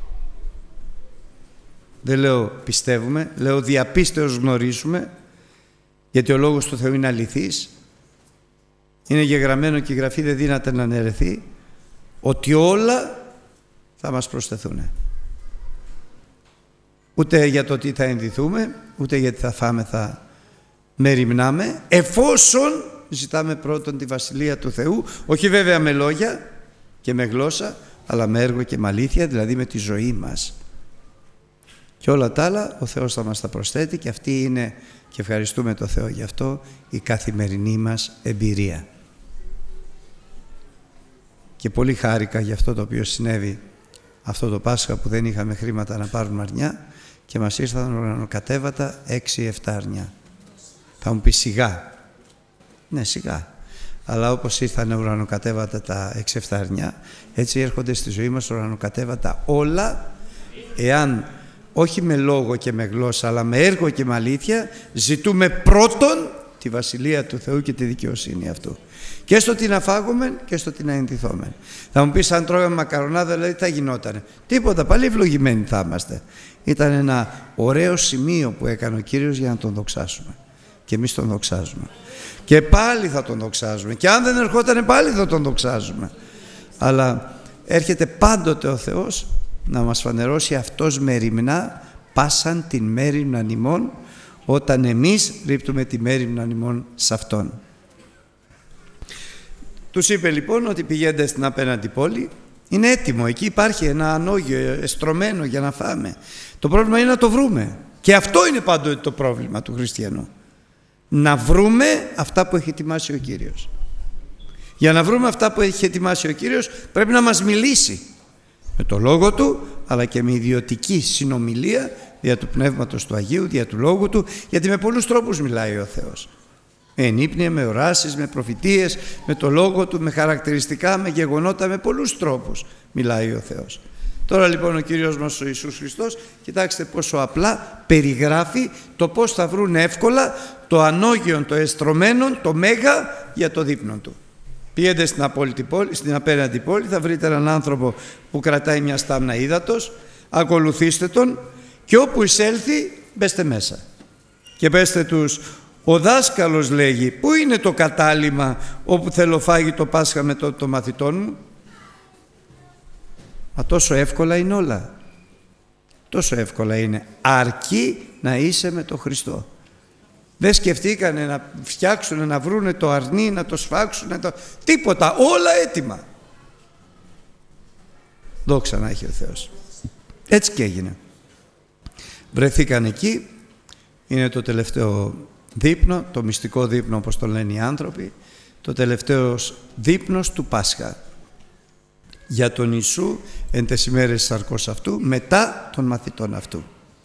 δεν λέω πιστεύουμε, λέω διαπίστεως γνωρίζουμε, γιατί ο Λόγος του Θεού είναι αληθής, είναι γεγραμμένο και η Γραφή δεν δύναται να αναιρεθεί, ότι όλα θα μας προσθεθούν. Ούτε για το τι θα ενδυθούμε, ούτε γιατί θα φάμε θα μεριμνάμε, εφόσον ζητάμε πρώτον τη Βασιλεία του Θεού, όχι βέβαια με λόγια και με γλώσσα, αλλά με έργο και με αλήθεια, δηλαδή με τη ζωή μας. Και όλα τα άλλα ο Θεός θα μας τα προσθέτει, και αυτή είναι, και ευχαριστούμε τον Θεό γι' αυτό, η καθημερινή μας εμπειρία. Και πολύ χάρηκα για αυτό το οποίο συνέβη αυτό το Πάσχα, που δεν είχαμε χρήματα να πάρουμε αρνιά και μας ήρθαν ουρανοκατέβατα 6-7 αρνιά. Θα μου πει σιγά. Ναι, σιγά. Αλλά όπως ήρθαν ουρανοκατέβατα τα 6-7 αρνιά, έτσι έρχονται στη ζωή μας ουρανοκατέβατα όλα, εάν όχι με λόγο και με γλώσσα, αλλά με έργο και με αλήθεια ζητούμε πρώτον τη Βασιλεία του Θεού και τη δικαιοσύνη Αυτού. Και στο τι να φάγουμε και στο τι να ενδυθούμε. Θα μου πεις, αν τρώγαμε μακαρονάδα, δηλαδή τι θα γινότανε? Τίποτα, πάλι ευλογημένοι θα είμαστε. Ήταν ένα ωραίο σημείο που έκανε ο Κύριος για να Τον δοξάσουμε. Και εμείς Τον δοξάζουμε. Και πάλι θα Τον δοξάζουμε. Και αν δεν ερχότανε πάλι θα Τον δοξάζουμε. Αλλά έρχεται πάντοτε ο Θεός να μας φανερώσει Αυτός μεριμνά πάσαν την μέριμναν ημών, όταν εμείς ρίπτουμε τη μέριμναν ημών σε Αυτόν. Τους είπε λοιπόν ότι πηγαίνετε στην απέναντι πόλη, είναι έτοιμο, εκεί υπάρχει ένα ανώγιο εστρωμένο για να φάμε. Το πρόβλημα είναι να το βρούμε. Και αυτό είναι πάντοτε το πρόβλημα του χριστιανού. Να βρούμε αυτά που έχει ετοιμάσει ο Κύριος. Για να βρούμε αυτά που έχει ετοιμάσει ο Κύριος πρέπει να μας μιλήσει με το Λόγο Του, αλλά και με ιδιωτική συνομιλία δια του Πνεύματος του Αγίου, δια του Λόγου Του, γιατί με πολλούς τρόπους μιλάει ο Θεός. Με ενύπνια, με οράσεις, με προφητείες, με το Λόγο Του, με χαρακτηριστικά, με γεγονότα, με πολλούς τρόπους μιλάει ο Θεός. Τώρα λοιπόν ο Κύριος μας ο Ιησούς Χριστός, κοιτάξτε πόσο απλά περιγράφει το πώς θα βρουν εύκολα το ανώγιον, το εστρωμένον, το μέγα για το δείπνο του. Πήγαινε στην απέναντι πόλη, θα βρείτε έναν άνθρωπο που κρατάει μια στάμνα ύδατος, ακολουθήστε τον και όπου εισέλθει μπέστε μέσα. Και πέστε τους, ο δάσκαλος λέγει, πού είναι το κατάλημα όπου θέλω φάγει το Πάσχα με το μαθητών μου? Μα τόσο εύκολα είναι όλα. Τόσο εύκολα είναι. Αρκεί να είσαι με τον Χριστό. Δεν σκεφτήκανε να φτιάξουν, να βρούνε το αρνί, να το σφάξουν, τίποτα. Όλα έτοιμα. Δόξα να έχει ο Θεός. Έτσι και έγινε. Βρεθήκαν εκεί. Είναι το τελευταίο δείπνο, το μυστικό δείπνο όπως το λένε οι άνθρωποι. Το τελευταίο δείπνος του Πάσχα. Για τον Ιησού εν τες ημέρες της σαρκός αυτού, μετά των μαθητών αυτού.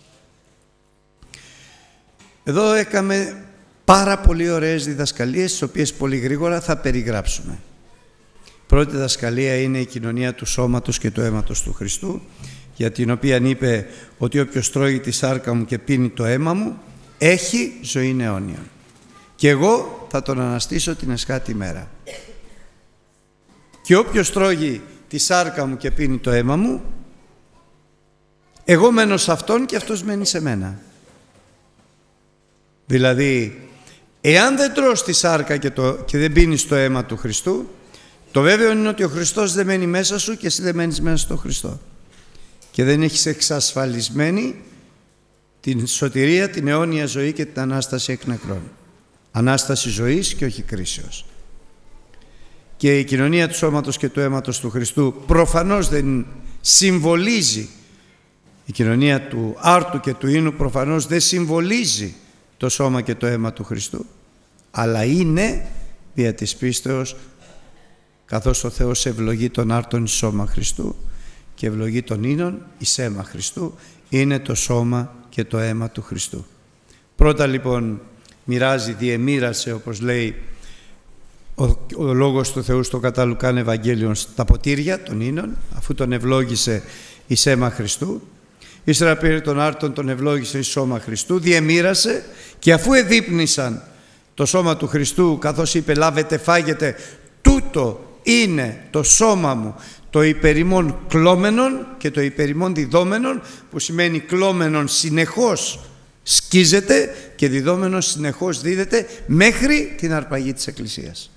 Εδώ έκαμε πάρα πολύ ωραίες διδασκαλίες, τις οποίες πολύ γρήγορα θα περιγράψουμε. Πρώτη διδασκαλία είναι η κοινωνία του σώματος και του αίματος του Χριστού, για την οποία είπε ότι όποιος τρώει τη σάρκα μου και πίνει το αίμα μου, έχει ζωή αιώνια. Και εγώ θα τον αναστήσω την εσχάτη μέρα. Και όποιος τρώγει τη σάρκα μου και πίνει το αίμα μου, εγώ μένω σε αυτόν και αυτός μένει σε μένα. Δηλαδή, εάν δεν τρως τη σάρκα και δεν πίνεις το αίμα του Χριστού, το βέβαιο είναι ότι ο Χριστός δεν μένει μέσα σου και εσύ δεν μένεις μέσα στο Χριστό. Και δεν έχεις εξασφαλισμένη την σωτηρία, την αιώνια ζωή και την Ανάσταση εκ νεκρών. Ανάσταση ζωής και όχι κρίσεως. Και η κοινωνία του σώματος και του αίματος του Χριστού προφανώς δεν συμβολίζει, η κοινωνία του άρτου και του ίνου προφανώς δεν συμβολίζει το σώμα και το αίμα του Χριστού, αλλά είναι δια της πίστεως, καθώς ο Θεός ευλογεί τον άρτον εις σώμα Χριστού και ευλογεί τον ίνον εις αίμα Χριστού, είναι το σώμα και το αίμα του Χριστού. Πρώτα λοιπόν μοιράζει, διεμοίρασε, όπως λέει ο Λόγος του Θεού στο κατά Λουκάν Ευαγγέλιον, τα ποτήρια των ίνων, αφού τον ευλόγησε εις αίμα Χριστού. Ύστερα πήρε τον άρτον, τον ευλόγησε εις σώμα Χριστού, διεμοίρασε, και αφού εδείπνησαν το σώμα του Χριστού, καθώς είπε «Λάβετε, φάγετε, τούτο είναι το σώμα μου, το υπερημών κλώμενον και το υπερημών διδόμενον», που σημαίνει κλώμενον συνεχώς σκίζεται και διδόμενον συνεχώς δίδεται μέχρι την αρπαγή της Εκκλησίας.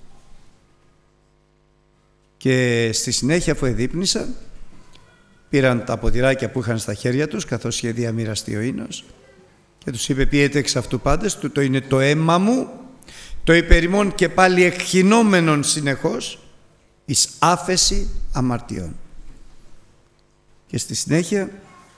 Και στη συνέχεια, αφού εδείπνησαν, πήραν τα ποτηράκια που είχαν στα χέρια τους, καθώς είχε διαμοιραστεί ο ίνος, και τους είπε «Πιείτε εξ αυτού πάντες, τούτο είναι το αίμα μου, το υπερημών και πάλι εκχυνόμενον συνεχώς εις άφεση αμαρτιών». Και στη συνέχεια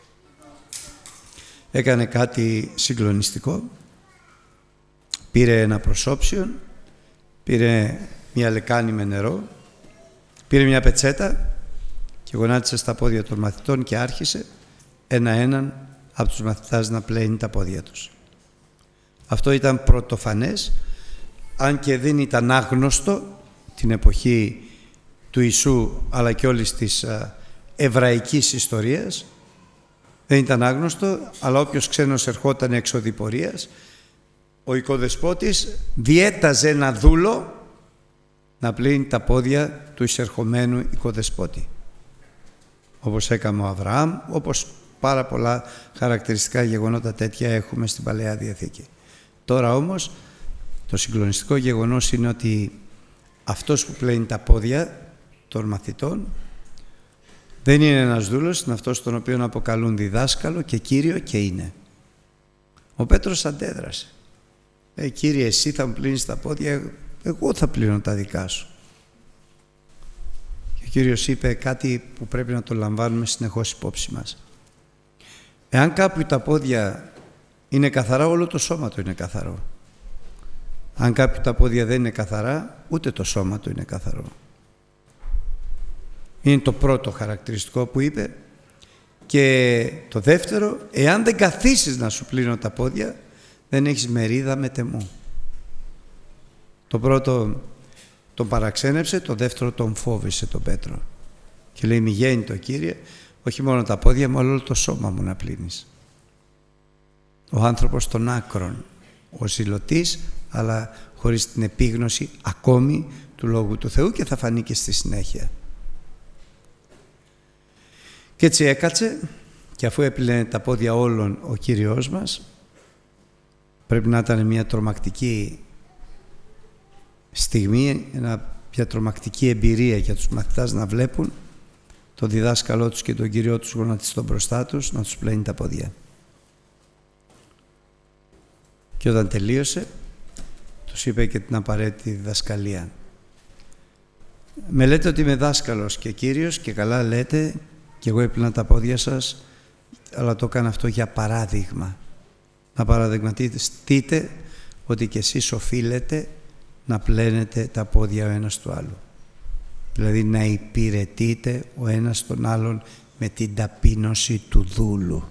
έκανε κάτι συγκλονιστικό. Πήρε ένα προσώψιον, πήρε μια λεκάνη με νερό, πήρε μια πετσέτα και γονάτισε στα πόδια των μαθητών και άρχισε ένα-έναν από τους μαθητάς να πλένει τα πόδια τους. Αυτό ήταν πρωτοφανές, αν και δεν ήταν άγνωστο την εποχή του Ιησού αλλά και όλης της εβραϊκής ιστορίας. Δεν ήταν άγνωστο, αλλά όποιος ξένος ερχόταν εξ οδηπορίας, ο οικοδεσπότης διέταζε ένα δούλο να πλύνει τα πόδια του εισερχομένου οικοδεσπότη. Όπως έκαμε ο Αβραάμ, όπως πάρα πολλά χαρακτηριστικά γεγονότα τέτοια έχουμε στην Παλαιά Διαθήκη. Τώρα όμως το συγκλονιστικό γεγονός είναι ότι αυτός που πλένει τα πόδια των μαθητών δεν είναι ένας δούλος, είναι αυτός τον οποίο αποκαλούν διδάσκαλο και Κύριο, και είναι. Ο Πέτρος αντέδρασε. Κύριε, εσύ θα μου πλύνεις τα πόδια, εγώ θα πλύνω τα δικά σου. Και ο Κύριος είπε κάτι που πρέπει να το λαμβάνουμε συνεχώς υπόψη μας. Εάν κάποιου τα πόδια είναι καθαρά, όλο το σώμα του είναι καθαρό. Αν κάποιου τα πόδια δεν είναι καθαρά, ούτε το σώμα του είναι καθαρό. Είναι το πρώτο χαρακτηριστικό που είπε. Και το δεύτερο, εάν δεν καθίσεις να σου πλύνω τα πόδια, δεν έχεις μερίδα με τεμού. Το πρώτο τον παραξένεψε, το δεύτερο τον φόβησε τον Πέτρο. Και λέει, μη γέννητο Κύριε, όχι μόνο τα πόδια μου, αλλά όλο το σώμα μου να πλύνεις. Ο άνθρωπος των άκρων, ο ζηλωτής, αλλά χωρίς την επίγνωση ακόμη του Λόγου του Θεού, και θα φανεί και στη συνέχεια. Και έτσι έκατσε, και αφού έπλυνε τα πόδια όλων ο Κύριος μας, πρέπει να ήταν μια τρομακτική στιγμή, μια τρομακτική εμπειρία για τους μαθητάς να βλέπουν τον διδάσκαλό τους και τον Κύριό τους γονατιστό μπροστά τους να τους πλένει τα πόδια. Και όταν τελείωσε, τους είπε και την απαραίτητη διδασκαλία. Με λέτε ότι είμαι δάσκαλος και Κύριος, και καλά λέτε, και εγώ έπλυνα τα πόδια σας, αλλά το έκανα αυτό για παράδειγμα. Να παραδειγματιστείτε ότι και εσείς οφείλετε να πλένετε τα πόδια ο ένας του άλλου. Δηλαδή να υπηρετείτε ο ένας τον άλλον με την ταπείνωση του δούλου.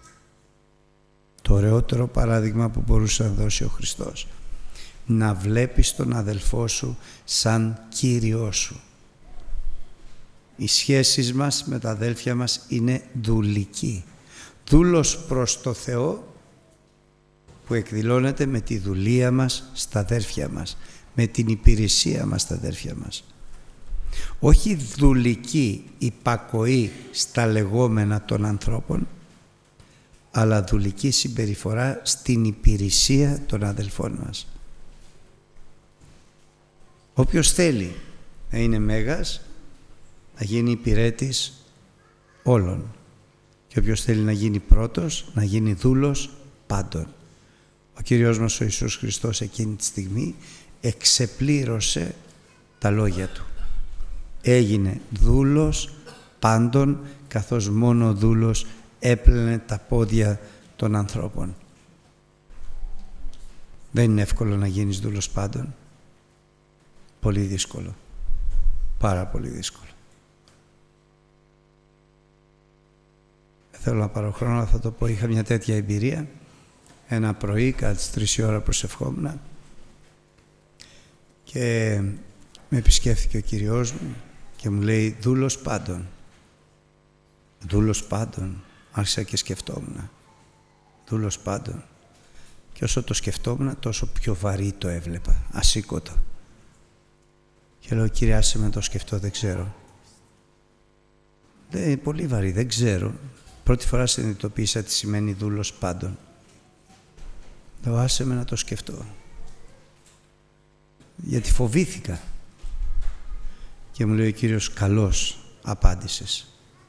Το ωραιότερο παράδειγμα που μπορούσε να δώσει ο Χριστός. Να βλέπεις τον αδελφό σου σαν Κύριό σου. Οι σχέσεις μας με τα αδέλφια μας είναι δουλική. Δούλος προς το Θεό που εκδηλώνεται με τη δουλεία μας στα αδέρφια μας, με την υπηρεσία μας στα αδέρφια μας. Όχι δουλική υπακοή στα λεγόμενα των ανθρώπων, αλλά δουλική συμπεριφορά στην υπηρεσία των αδελφών μας. Όποιος θέλει να είναι μέγας, να γίνει υπηρέτης όλων. Και όποιος θέλει να γίνει πρώτος, να γίνει δούλος πάντων. Ο Κύριος μας ο Ιησούς Χριστός εκείνη τη στιγμή εξεπλήρωσε τα λόγια Του. Έγινε δούλος πάντων, καθώς μόνο ο δούλος έπλαινε τα πόδια των ανθρώπων. Δεν είναι εύκολο να γίνεις δούλος πάντων. Πολύ δύσκολο. Πάρα πολύ δύσκολο. Θέλω να πάρω χρόνο, αλλά θα το πω. Είχα μια τέτοια εμπειρία. Ένα πρωί, κατά τις 3 η ώρα προσευχόμουν και με επισκέφθηκε ο Κυριός μου και μου λέει δούλος πάντων. Δούλος πάντων. Άρχισα και σκεφτόμουν. Δούλος πάντων. Και όσο το σκεφτόμουν, τόσο πιο βαρύ το έβλεπα. Ασήκωτο. Και λέω, Κύριε, άσε με το σκεφτώ, δεν ξέρω. Είναι πολύ βαρύ, δεν ξέρω. Πρώτη φορά συνειδητοποίησα τι σημαίνει δούλος πάντων. Λέω, άσε με να το σκεφτώ. Γιατί φοβήθηκα. Και μου λέει ο Κύριος, καλώς απάντησες.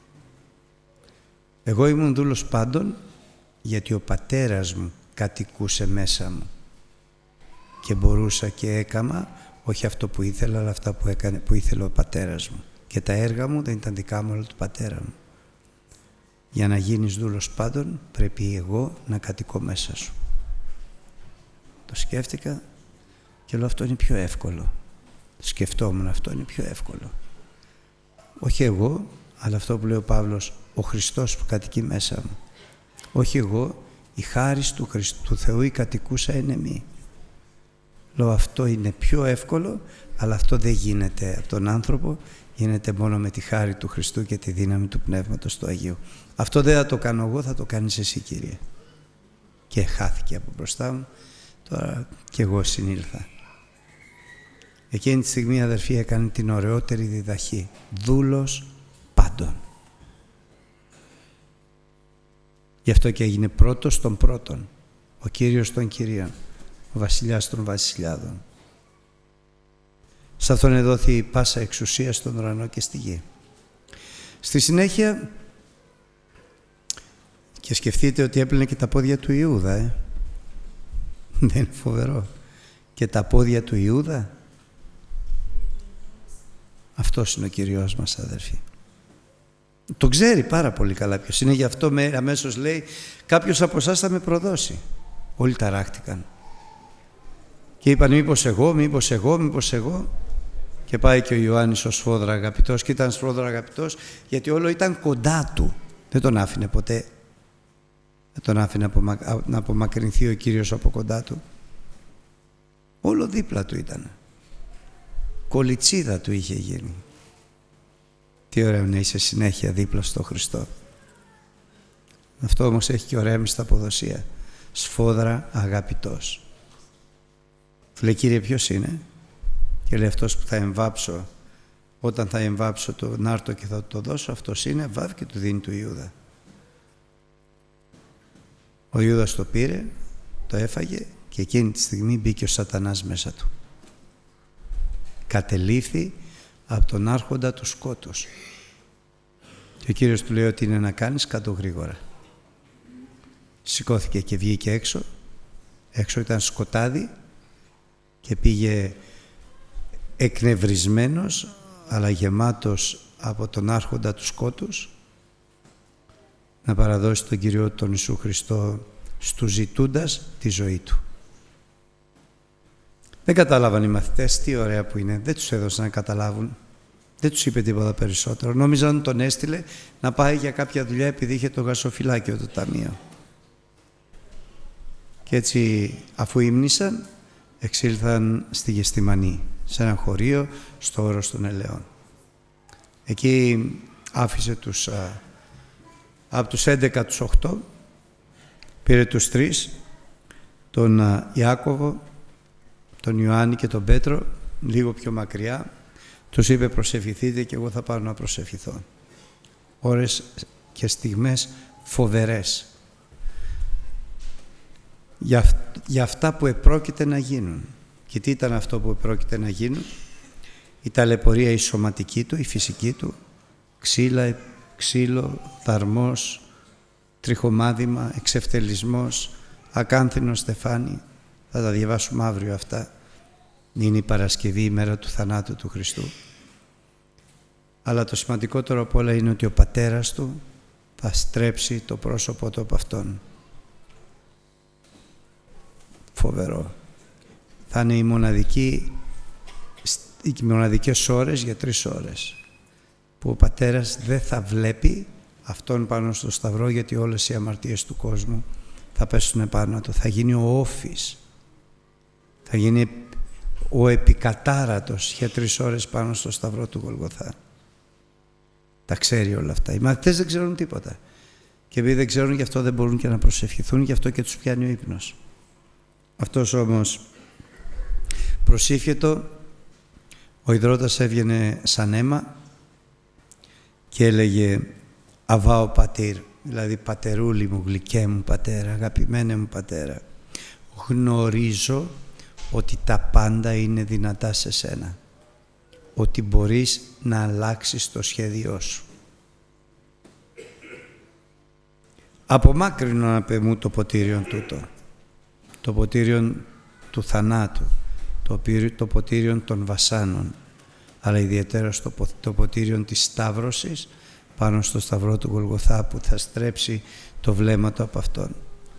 Εγώ ήμουν δούλος πάντων γιατί ο πατέρας μου κατοικούσε μέσα μου και μπορούσα και έκανα όχι αυτό που ήθελα, αλλά αυτά που ήθελε ο πατέρας μου. Και τα έργα μου δεν ήταν δικά μου, αλλά του πατέρα μου. Για να γίνεις δούλος πάντων, πρέπει εγώ να κατοικώ μέσα σου. Το σκέφτηκα και λέω, αυτό είναι πιο εύκολο. Σκεφτόμουν, αυτό είναι πιο εύκολο. Όχι εγώ, αλλά αυτό που λέει ο Παύλος, ο Χριστός που κατοικεί μέσα μου. Όχι εγώ, η χάρις του Θεού η κατοικούσα εν εμή. Λέω, αυτό είναι πιο εύκολο, αλλά αυτό δεν γίνεται από τον άνθρωπο, γίνεται μόνο με τη χάρη του Χριστού και τη δύναμη του Πνεύματος του Αγίου. Αυτό δεν θα το κάνω εγώ, θα το κάνεις εσύ, Κύριε. Και χάθηκε από μπροστά μου, τώρα κι εγώ συνήλθα. Εκείνη τη στιγμή, αδερφοί, έκανε την ωραιότερη διδαχή. Δούλος πάντων. Γι' αυτό και έγινε πρώτος των πρώτων, ο Κύριος των Κυρίων, ο Βασιλιάς των Βασιλιάδων. Σε αυτόν εδόθη η πάσα εξουσία στον ουρανό και στη γη. Στη συνέχεια, και σκεφτείτε ότι έπλαινε και τα πόδια του Ιούδα, δεν είναι φοβερό? Και τα πόδια του Ιούδα. Αυτός είναι ο Κύριος μας, αδερφοί. Το ξέρει πάρα πολύ καλά ποιος είναι, γι' αυτό αμέσως λέει, κάποιος από εσάς θα με προδώσει. Όλοι ταράχτηκαν. Και είπαν, μήπως εγώ. Και πάει και ο Ιωάννης ο σφόδρα αγαπητός, και ήταν σφόδρα αγαπητός γιατί όλο ήταν κοντά του. Δεν τον άφηνε ποτέ. Δεν τον άφηνε να απομακρυνθεί ο Κύριος από κοντά του. Όλο δίπλα του ήταν. Κολιτσίδα του είχε γίνει. Τι ωραίο να είσαι συνέχεια δίπλα στο Χριστό. Αυτό όμως έχει και ωραία μισθαποδοσία. Σφόδρα αγαπητός. Λέει, Κύριε, ποιος είναι? Και λέει, αυτός που θα εμβάψω, όταν θα εμβάψω τον άρτο και θα το δώσω, αυτός είναι. Βάβει και του δίνει του Ιούδα. Ο Ιούδας το πήρε, το έφαγε και εκείνη τη στιγμή μπήκε ο Σατανάς μέσα του. Κατελήφθη από τον άρχοντα του σκότους. Και ο Κύριος του λέει, ότι είναι να κάνεις, κάτω γρήγορα. Σηκώθηκε και βγήκε έξω. Έξω ήταν σκοτάδι και πήγε εκνευρισμένος, αλλά γεμάτος από τον άρχοντα του σκότους, να παραδώσει τον Κύριο τον Ιησού Χριστό στους ζητούντας τη ζωή του. Δεν κατάλαβαν οι μαθητές, τι ωραία που είναι. Δεν τους έδωσαν να καταλάβουν. Δεν τους είπε τίποτα περισσότερο. Νόμιζαν τον έστειλε να πάει για κάποια δουλειά επειδή είχε το γασοφυλάκιο το ταμείο. Και έτσι, αφού ύμνησαν, εξήλθαν στη Γεστημανή, σε ένα χωρίο στο όρος των Ελαιών. Εκεί άφησε από τους 11 τους 8, πήρε τους 3, τον Ιάκωβο, τον Ιωάννη και τον Πέτρο, λίγο πιο μακριά. Τους είπε, προσευχηθείτε και εγώ θα πάω να προσευχηθώ. Ώρες και στιγμές φοβερές. για αυτά που επρόκειται να γίνουν. Και τι ήταν αυτό που επρόκειται να γίνουν? Η ταλαιπωρία η σωματική του, η φυσική του, ξύλο, θαρμός, τριχομάδημα, εξευτελισμός, ακάνθινο στεφάνι. Θα τα διαβάσουμε αύριο αυτά. Είναι η Παρασκευή, η μέρα του θανάτου του Χριστού. Αλλά το σημαντικότερο από όλα είναι ότι ο πατέρας του θα στρέψει το πρόσωπό του από αυτόν. Φοβερό. Θα είναι οι μοναδικές ώρες για 3 ώρες που ο πατέρας δεν θα βλέπει αυτόν πάνω στο σταυρό, γιατί όλες οι αμαρτίες του κόσμου θα πέσουν πάνω του. Θα γίνει ο όφης. Θα γίνει ο επικατάρατος για 3 ώρες πάνω στο σταυρό του Γολγοθά. Τα ξέρει όλα αυτά. Οι μαθητές δεν ξέρουν τίποτα. Και επειδή δεν ξέρουν, γι' αυτό δεν μπορούν και να προσευχηθούν, γι' αυτό και τους πιάνει ο ύπνος. Αυτός όμως προσήφιετο, ο ιδρώτας έβγαινε σαν αίμα και έλεγε «Αβάω πατήρ», δηλαδή «Πατερούλη μου, γλυκέ μου πατέρα, αγαπημένε μου πατέρα, γνωρίζω ότι τα πάντα είναι δυνατά σε σένα, ότι μπορείς να αλλάξεις το σχέδιό σου. Απομάκρυνον απ' εμού το ποτήριον τούτο, το ποτήριον του θανάτου, το ποτήριον των βασάνων, αλλά ιδιαίτερα το ποτήριον της σταύρωσης πάνω στο σταυρό του Γολγοθά, που θα στρέψει το βλέμμα του από αυτόν.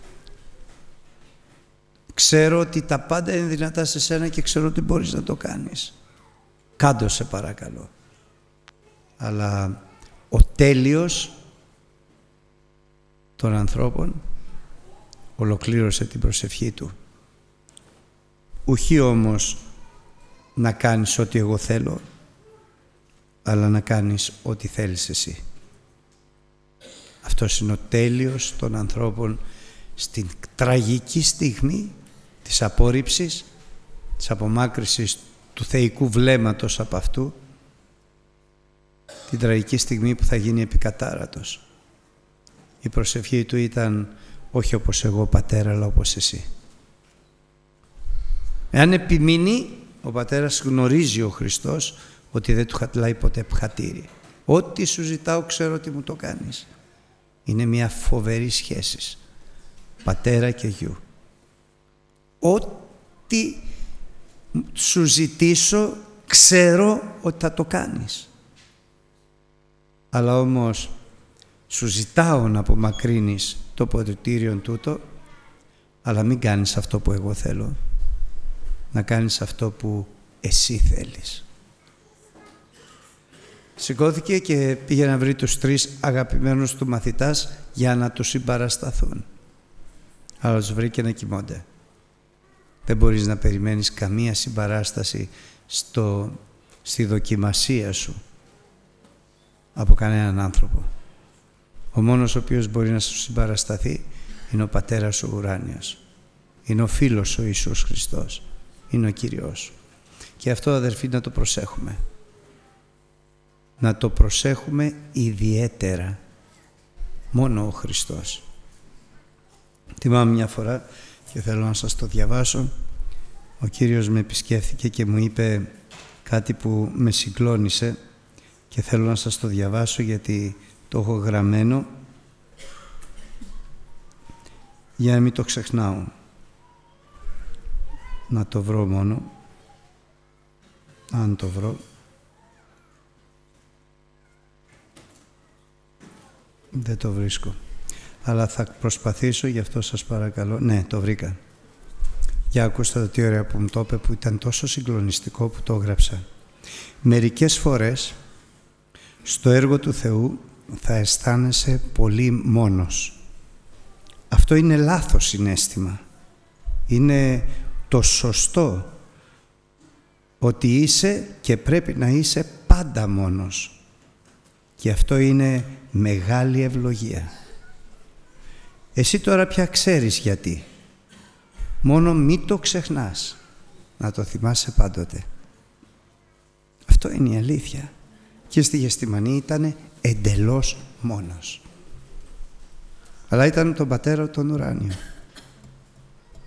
Ξέρω ότι τα πάντα είναι δυνατά σε σένα και ξέρω ότι μπορείς να το κάνεις. Κάντο σε παρακαλώ. Αλλά ο τέλειος των ανθρώπων ολοκλήρωσε την προσευχή του. Ουχή όμως να κάνεις ό,τι εγώ θέλω, αλλά να κάνεις ό,τι θέλεις εσύ. Αυτός είναι ο τέλειος των ανθρώπων στην τραγική στιγμή της απόρριψης, της απομάκρυσης του θεϊκού βλέμματος από αυτού, την τραγική στιγμή που θα γίνει επικατάρατος. Η προσευχή του ήταν όχι όπως εγώ πατέρα, αλλά όπως εσύ. Εάν επιμείνει, ο πατέρας γνωρίζει ο Χριστός ότι δεν του χατλάει ποτέ πχατήρι. Ό,τι σου ζητάω ξέρω ότι μου το κάνεις. Είναι μια φοβερή σχέση πατέρα και γιου. Ό,τι σου ζητήσω ξέρω ότι θα το κάνεις. Αλλά όμως σου ζητάω να απομακρύνεις το ποτήριον τούτο, αλλά μην κάνεις αυτό που εγώ θέλω, να κάνεις αυτό που εσύ θέλεις. Σηκώθηκε και πήγε να βρει τους 3 αγαπημένους του μαθητάς για να τους συμπαρασταθούν. Αλλά τους βρήκε να κοιμώνται. Δεν μπορείς να περιμένεις καμία συμπαράσταση στη δοκιμασία σου από κανέναν άνθρωπο. Ο μόνος ο οποίος μπορεί να σου συμπαρασταθεί είναι ο Πατέρας ο Ουράνιος. Είναι ο φίλος ο Ιησούς Χριστός. Είναι ο Κύριος σου. Και αυτό, αδερφοί, να το προσέχουμε. Να το προσέχουμε ιδιαίτερα. Μόνο ο Χριστός. Θυμάμαι μια φορά και θέλω να σας το διαβάσω. Ο Κύριος με επισκέφθηκε και μου είπε κάτι που με συγκλώνησε και θέλω να σας το διαβάσω γιατί το έχω γραμμένο για να μην το ξεχνάω. Να το βρω μόνο. Αν το βρω. Δεν το βρίσκω. Αλλά θα προσπαθήσω, γι' αυτό σας παρακαλώ. Ναι, το βρήκα. Για ακούστε τι ωραία που μου το είπε, που ήταν τόσο συγκλονιστικό που το έγραψα. Μερικές φορές στο έργο του Θεού θα αισθάνεσαι πολύ μόνος. Αυτό είναι λάθος συναίσθημα. Είναι το σωστό ότι είσαι και πρέπει να είσαι πάντα μόνος. Και αυτό είναι μεγάλη ευλογία. Εσύ τώρα πια ξέρεις γιατί. Μόνο μην το ξεχνάς. Να το θυμάσαι πάντοτε. Αυτό είναι η αλήθεια. Και στη Γεστημανή ήταν εντελώς μόνος. Αλλά ήταν τον Πατέρα τον Ουράνιο.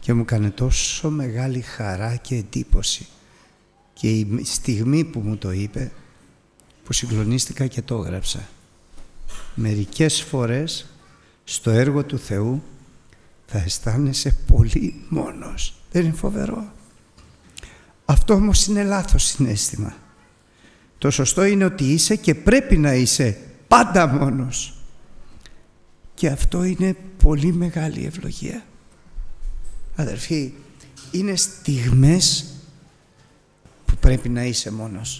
Και μου έκανε τόσο μεγάλη χαρά και εντύπωση. Και η στιγμή που μου το είπε, που συγκλονίστηκα και το έγραψα. Μερικές φορές στο έργο του Θεού θα αισθάνεσαι πολύ μόνος. Δεν είναι φοβερό? Αυτό όμως είναι λάθος συναίσθημα. Το σωστό είναι ότι είσαι και πρέπει να είσαι πάντα μόνος. Και αυτό είναι πολύ μεγάλη ευλογία. Αδερφοί, είναι στιγμές που πρέπει να είσαι μόνος.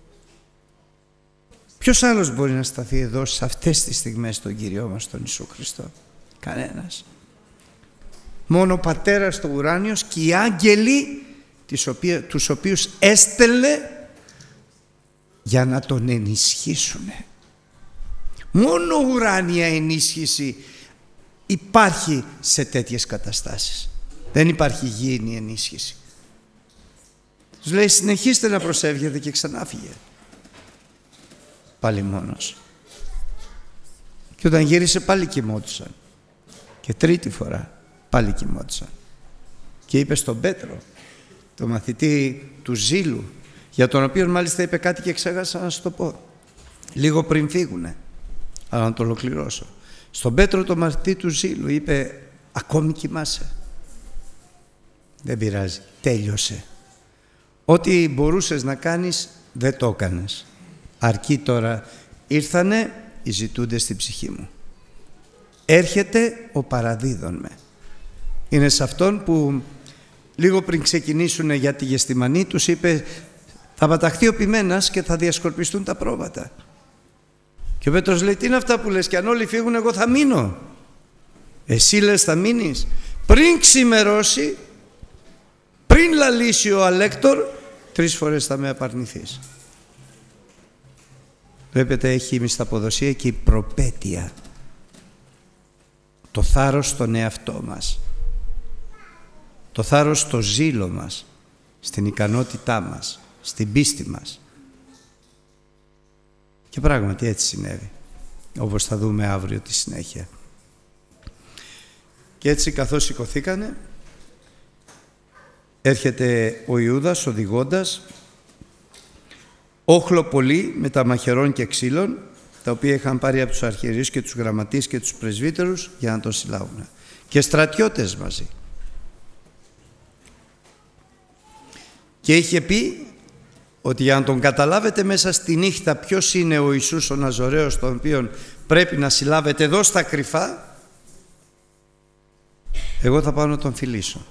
Ποιος άλλος μπορεί να σταθεί εδώ σε αυτές τις στιγμές τον Κύριό μας τον Ιησού Χριστό? Κανένας. Μόνο ο Πατέρας του ουράνιος και οι άγγελοι τους οποίους έστελνε για να τον ενισχύσουν. Μόνο ουράνια ενίσχυση υπάρχει σε τέτοιες καταστάσεις. Δεν υπάρχει γήινη ενίσχυση. Τους λέει συνεχίστε να προσεύχετε και ξανά φύγε. Πάλι μόνος. Και όταν γύρισε πάλι κοιμόντουσαν. Και τρίτη φορά πάλι κοιμόντουσαν. Και είπε στον Πέτρο, το μαθητή του ζήλου, για τον οποίο μάλιστα είπε κάτι και ξέχασα να σου το πω λίγο πριν φύγουνε, αλλά να το ολοκληρώσω. Στον Πέτρο το μαθητή του ζήλου είπε, ακόμη κοιμάσαι? Δεν πειράζει, τέλειωσε. Ό,τι μπορούσες να κάνεις δεν το έκανες. Αρκεί τώρα, ήρθανε οι ζητούντες στην ψυχή μου. Έρχεται ο παραδίδων με. Είναι σε αυτόν που λίγο πριν ξεκινήσουν για τη Γεστημανή τους είπε, θα παταχθεί ο ποιμένας και θα διασκορπιστούν τα πρόβατα. Και ο Πέτρος λέει, τι είναι αυτά που λες? Και αν όλοι φύγουν εγώ θα μείνω. Εσύ λες θα μείνεις? Πριν ξημερώσει, πριν λαλήσει ο αλέκτορ, 3 φορές θα με απαρνηθείς. Βλέπετε, έχει η μισθαποδοσία και η προπέτεια. Το θάρρος στον εαυτό μας. Το θάρρος στο ζήλο μας, στην ικανότητά μας, στην πίστη μας. Και πράγματι έτσι συνέβη, όπως θα δούμε αύριο τη συνέχεια. Και έτσι καθώς σηκωθήκανε, έρχεται ο Ιούδας οδηγώντας όχλο πολύ με τα μαχαιρών και ξύλων, τα οποία είχαν πάρει από τους αρχιερείς και τους γραμματείς και τους πρεσβύτερους για να τον συλλάβουν. Και στρατιώτες μαζί. Και είχε πει ότι για να τον καταλάβετε μέσα στη νύχτα ποιος είναι ο Ιησούς ο Ναζωραίος, τον οποίον πρέπει να συλλάβετε εδώ στα κρυφά, εγώ θα πάω να τον φιλήσω.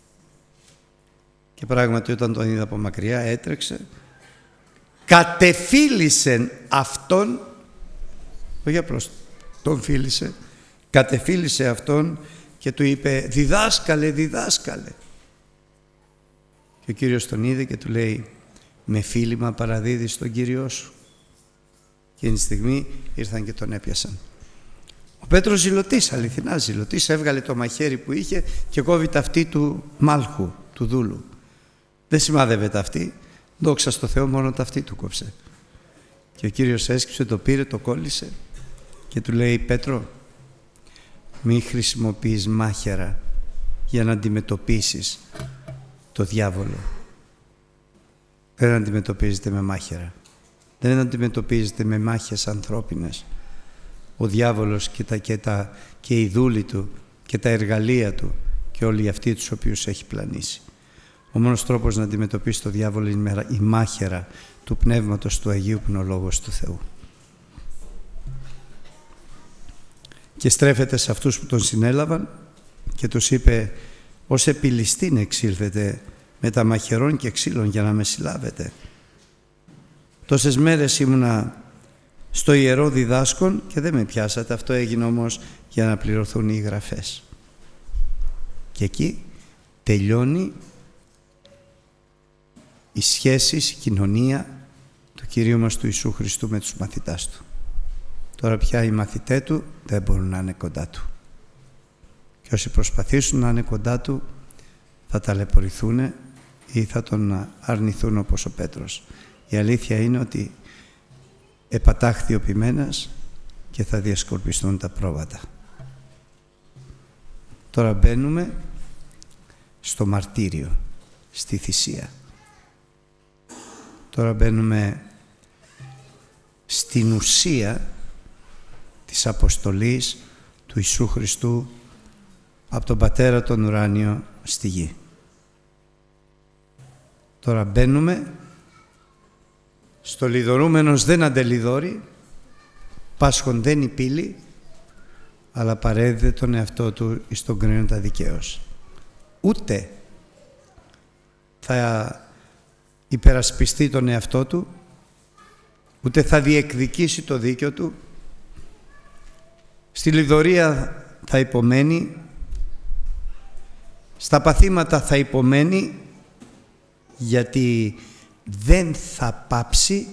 Και πράγματι όταν τον είδα από μακριά έτρεξε, κατεφίλησε αυτόν, όχι απλώς τον φίλησε, κατεφίλησε αυτόν και του είπε, διδάσκαλε, διδάσκαλε. Και ο Κύριος τον είδε και του λέει, με φίλημα παραδίδεις τον Κύριό σου? Και εκείνη τη στιγμή ήρθαν και τον έπιασαν. Ο Πέτρος ζηλωτής, αληθινά ζηλωτής, έβγαλε το μαχαίρι που είχε και κόβει τα αυτή του μάλχου, του δούλου. Δεν σημάδευε τα αυτή, δόξα στο Θεό, μόνο τα αυτή του κόψε. Και ο Κύριος έσκυψε, το πήρε, το κόλλησε και του λέει, Πέτρο, μη χρησιμοποιείς μάχαιρα για να αντιμετωπίσεις το διάβολο. Δεν αντιμετωπίζεται με μάχαιρα. Δεν αντιμετωπίζεται με μάχες ανθρώπινες. Ο διάβολος και οι δούλοι του και τα εργαλεία του και όλοι αυτοί τους οποίους έχει πλανήσει. Ο μόνος τρόπος να αντιμετωπίσει το διάβολο είναι η μάχαιρα του Πνεύματος του Αγίου που είναι ο Λόγος του Θεού. Και στρέφεται σε αυτούς που τον συνέλαβαν και τους είπε, ως επιλιστήν εξήλθετε με τα μαχαιρών και ξύλων για να με συλλάβετε. Τόσες μέρες ήμουνα στο ιερό διδάσκον και δεν με πιάσατε. Αυτό έγινε όμως για να πληρωθούν οι γραφές. Και εκεί τελειώνει η σχέση, η κοινωνία του Κυρίου μας του Ιησού Χριστού με τους μαθητάς του. Τώρα πια οι μαθητές του δεν μπορούν να είναι κοντά του. Και όσοι προσπαθήσουν να είναι κοντά του θα ταλαιπωρηθούν ή θα τον αρνηθούν όπως ο Πέτρος. Η αλήθεια είναι ότι επατάχθη ο ποιμένας και θα διασκορπιστούν τα πρόβατα. Τώρα μπαίνουμε στο μαρτύριο, στη θυσία. Τώρα μπαίνουμε στην ουσία της αποστολής του Ιησού Χριστού από τον Πατέρα τον ουράνιο στη γη. Τώρα μπαίνουμε στο λιδωρούμενος δεν αντελιδώρει, πάσχον δεν υπήλει, αλλά παρέδιδε τον εαυτό του εις τον κρίνοντα δικαίως. Ούτε θα υπερασπιστεί τον εαυτό του, ούτε θα διεκδικήσει το δίκαιο του. Στη λιδωρία θα υπομένει, στα παθήματα θα υπομένει, γιατί δεν θα πάψει,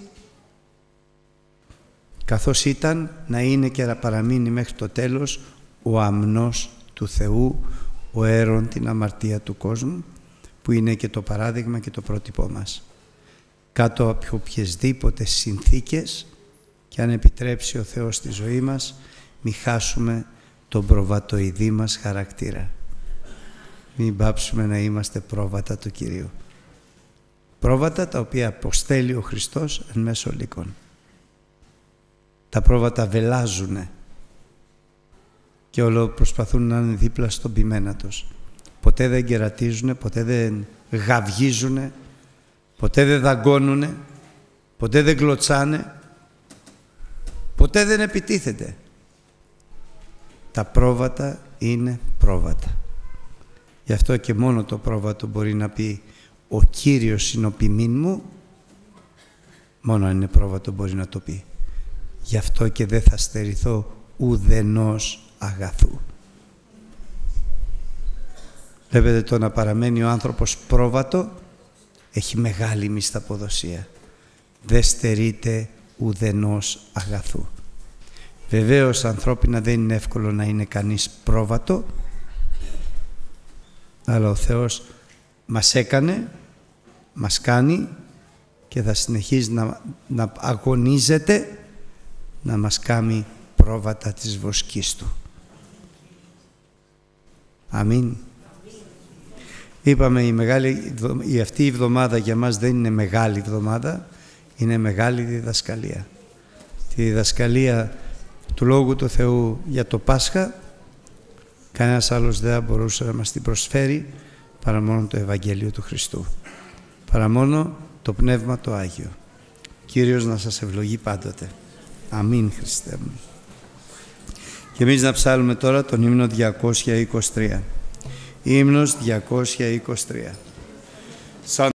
καθώς ήταν, να είναι και να παραμείνει μέχρι το τέλος ο αμνός του Θεού, ο αίρον την αμαρτία του κόσμου, που είναι και το παράδειγμα και το πρότυπό μας. Κάτω από οποιασδήποτε συνθήκες, και αν επιτρέψει ο Θεός στη ζωή μας, μη χάσουμε τον προβατοειδή μας χαρακτήρα. Μην πάψουμε να είμαστε πρόβατα του Κυρίου. Πρόβατα τα οποία αποστέλει ο Χριστός εν μέσω λύκων. Τα πρόβατα βελάζουνε και όλο προσπαθούν να είναι δίπλα στον πειμένα τους. Ποτέ δεν κερατίζουνε, ποτέ δεν γαυγίζουνε, ποτέ δεν δαγκώνουνε, ποτέ δεν κλωτσάνε, ποτέ δεν επιτίθεται. Τα πρόβατα είναι πρόβατα. Γι' αυτό και μόνο το πρόβατο μπορεί να πει «Ο Κύριος είναι ο ποιμήν μου», μόνο αν είναι πρόβατο μπορεί να το πει. Γι' αυτό και δεν θα στερηθώ ουδενός αγαθού. Βλέπετε, το να παραμένει ο άνθρωπος πρόβατο έχει μεγάλη μισθαποδοσία. Δεν στερείται ουδενός αγαθού. Βεβαίως ανθρώπινα δεν είναι εύκολο να είναι κανείς πρόβατο, αλλά ο Θεός μας έκανε, μας κάνει και θα συνεχίζει να αγωνίζεται να μας κάνει πρόβατα της βοσκής Του. Αμήν. Είπαμε αυτή η εβδομάδα για μας δεν είναι μεγάλη εβδομάδα, είναι μεγάλη διδασκαλία. Τη διδασκαλία του Λόγου του Θεού για το Πάσχα κανένας άλλος δεν θα μπορούσε να μας την προσφέρει παρά μόνο το Ευαγγέλιο του Χριστού, παρά μόνο το Πνεύμα το Άγιο. Κύριος να σας ευλογεί πάντοτε. Αμήν, Χριστέ μου. Και εμείς να ψάλουμε τώρα τον ύμνο 223. Ύμνος 223.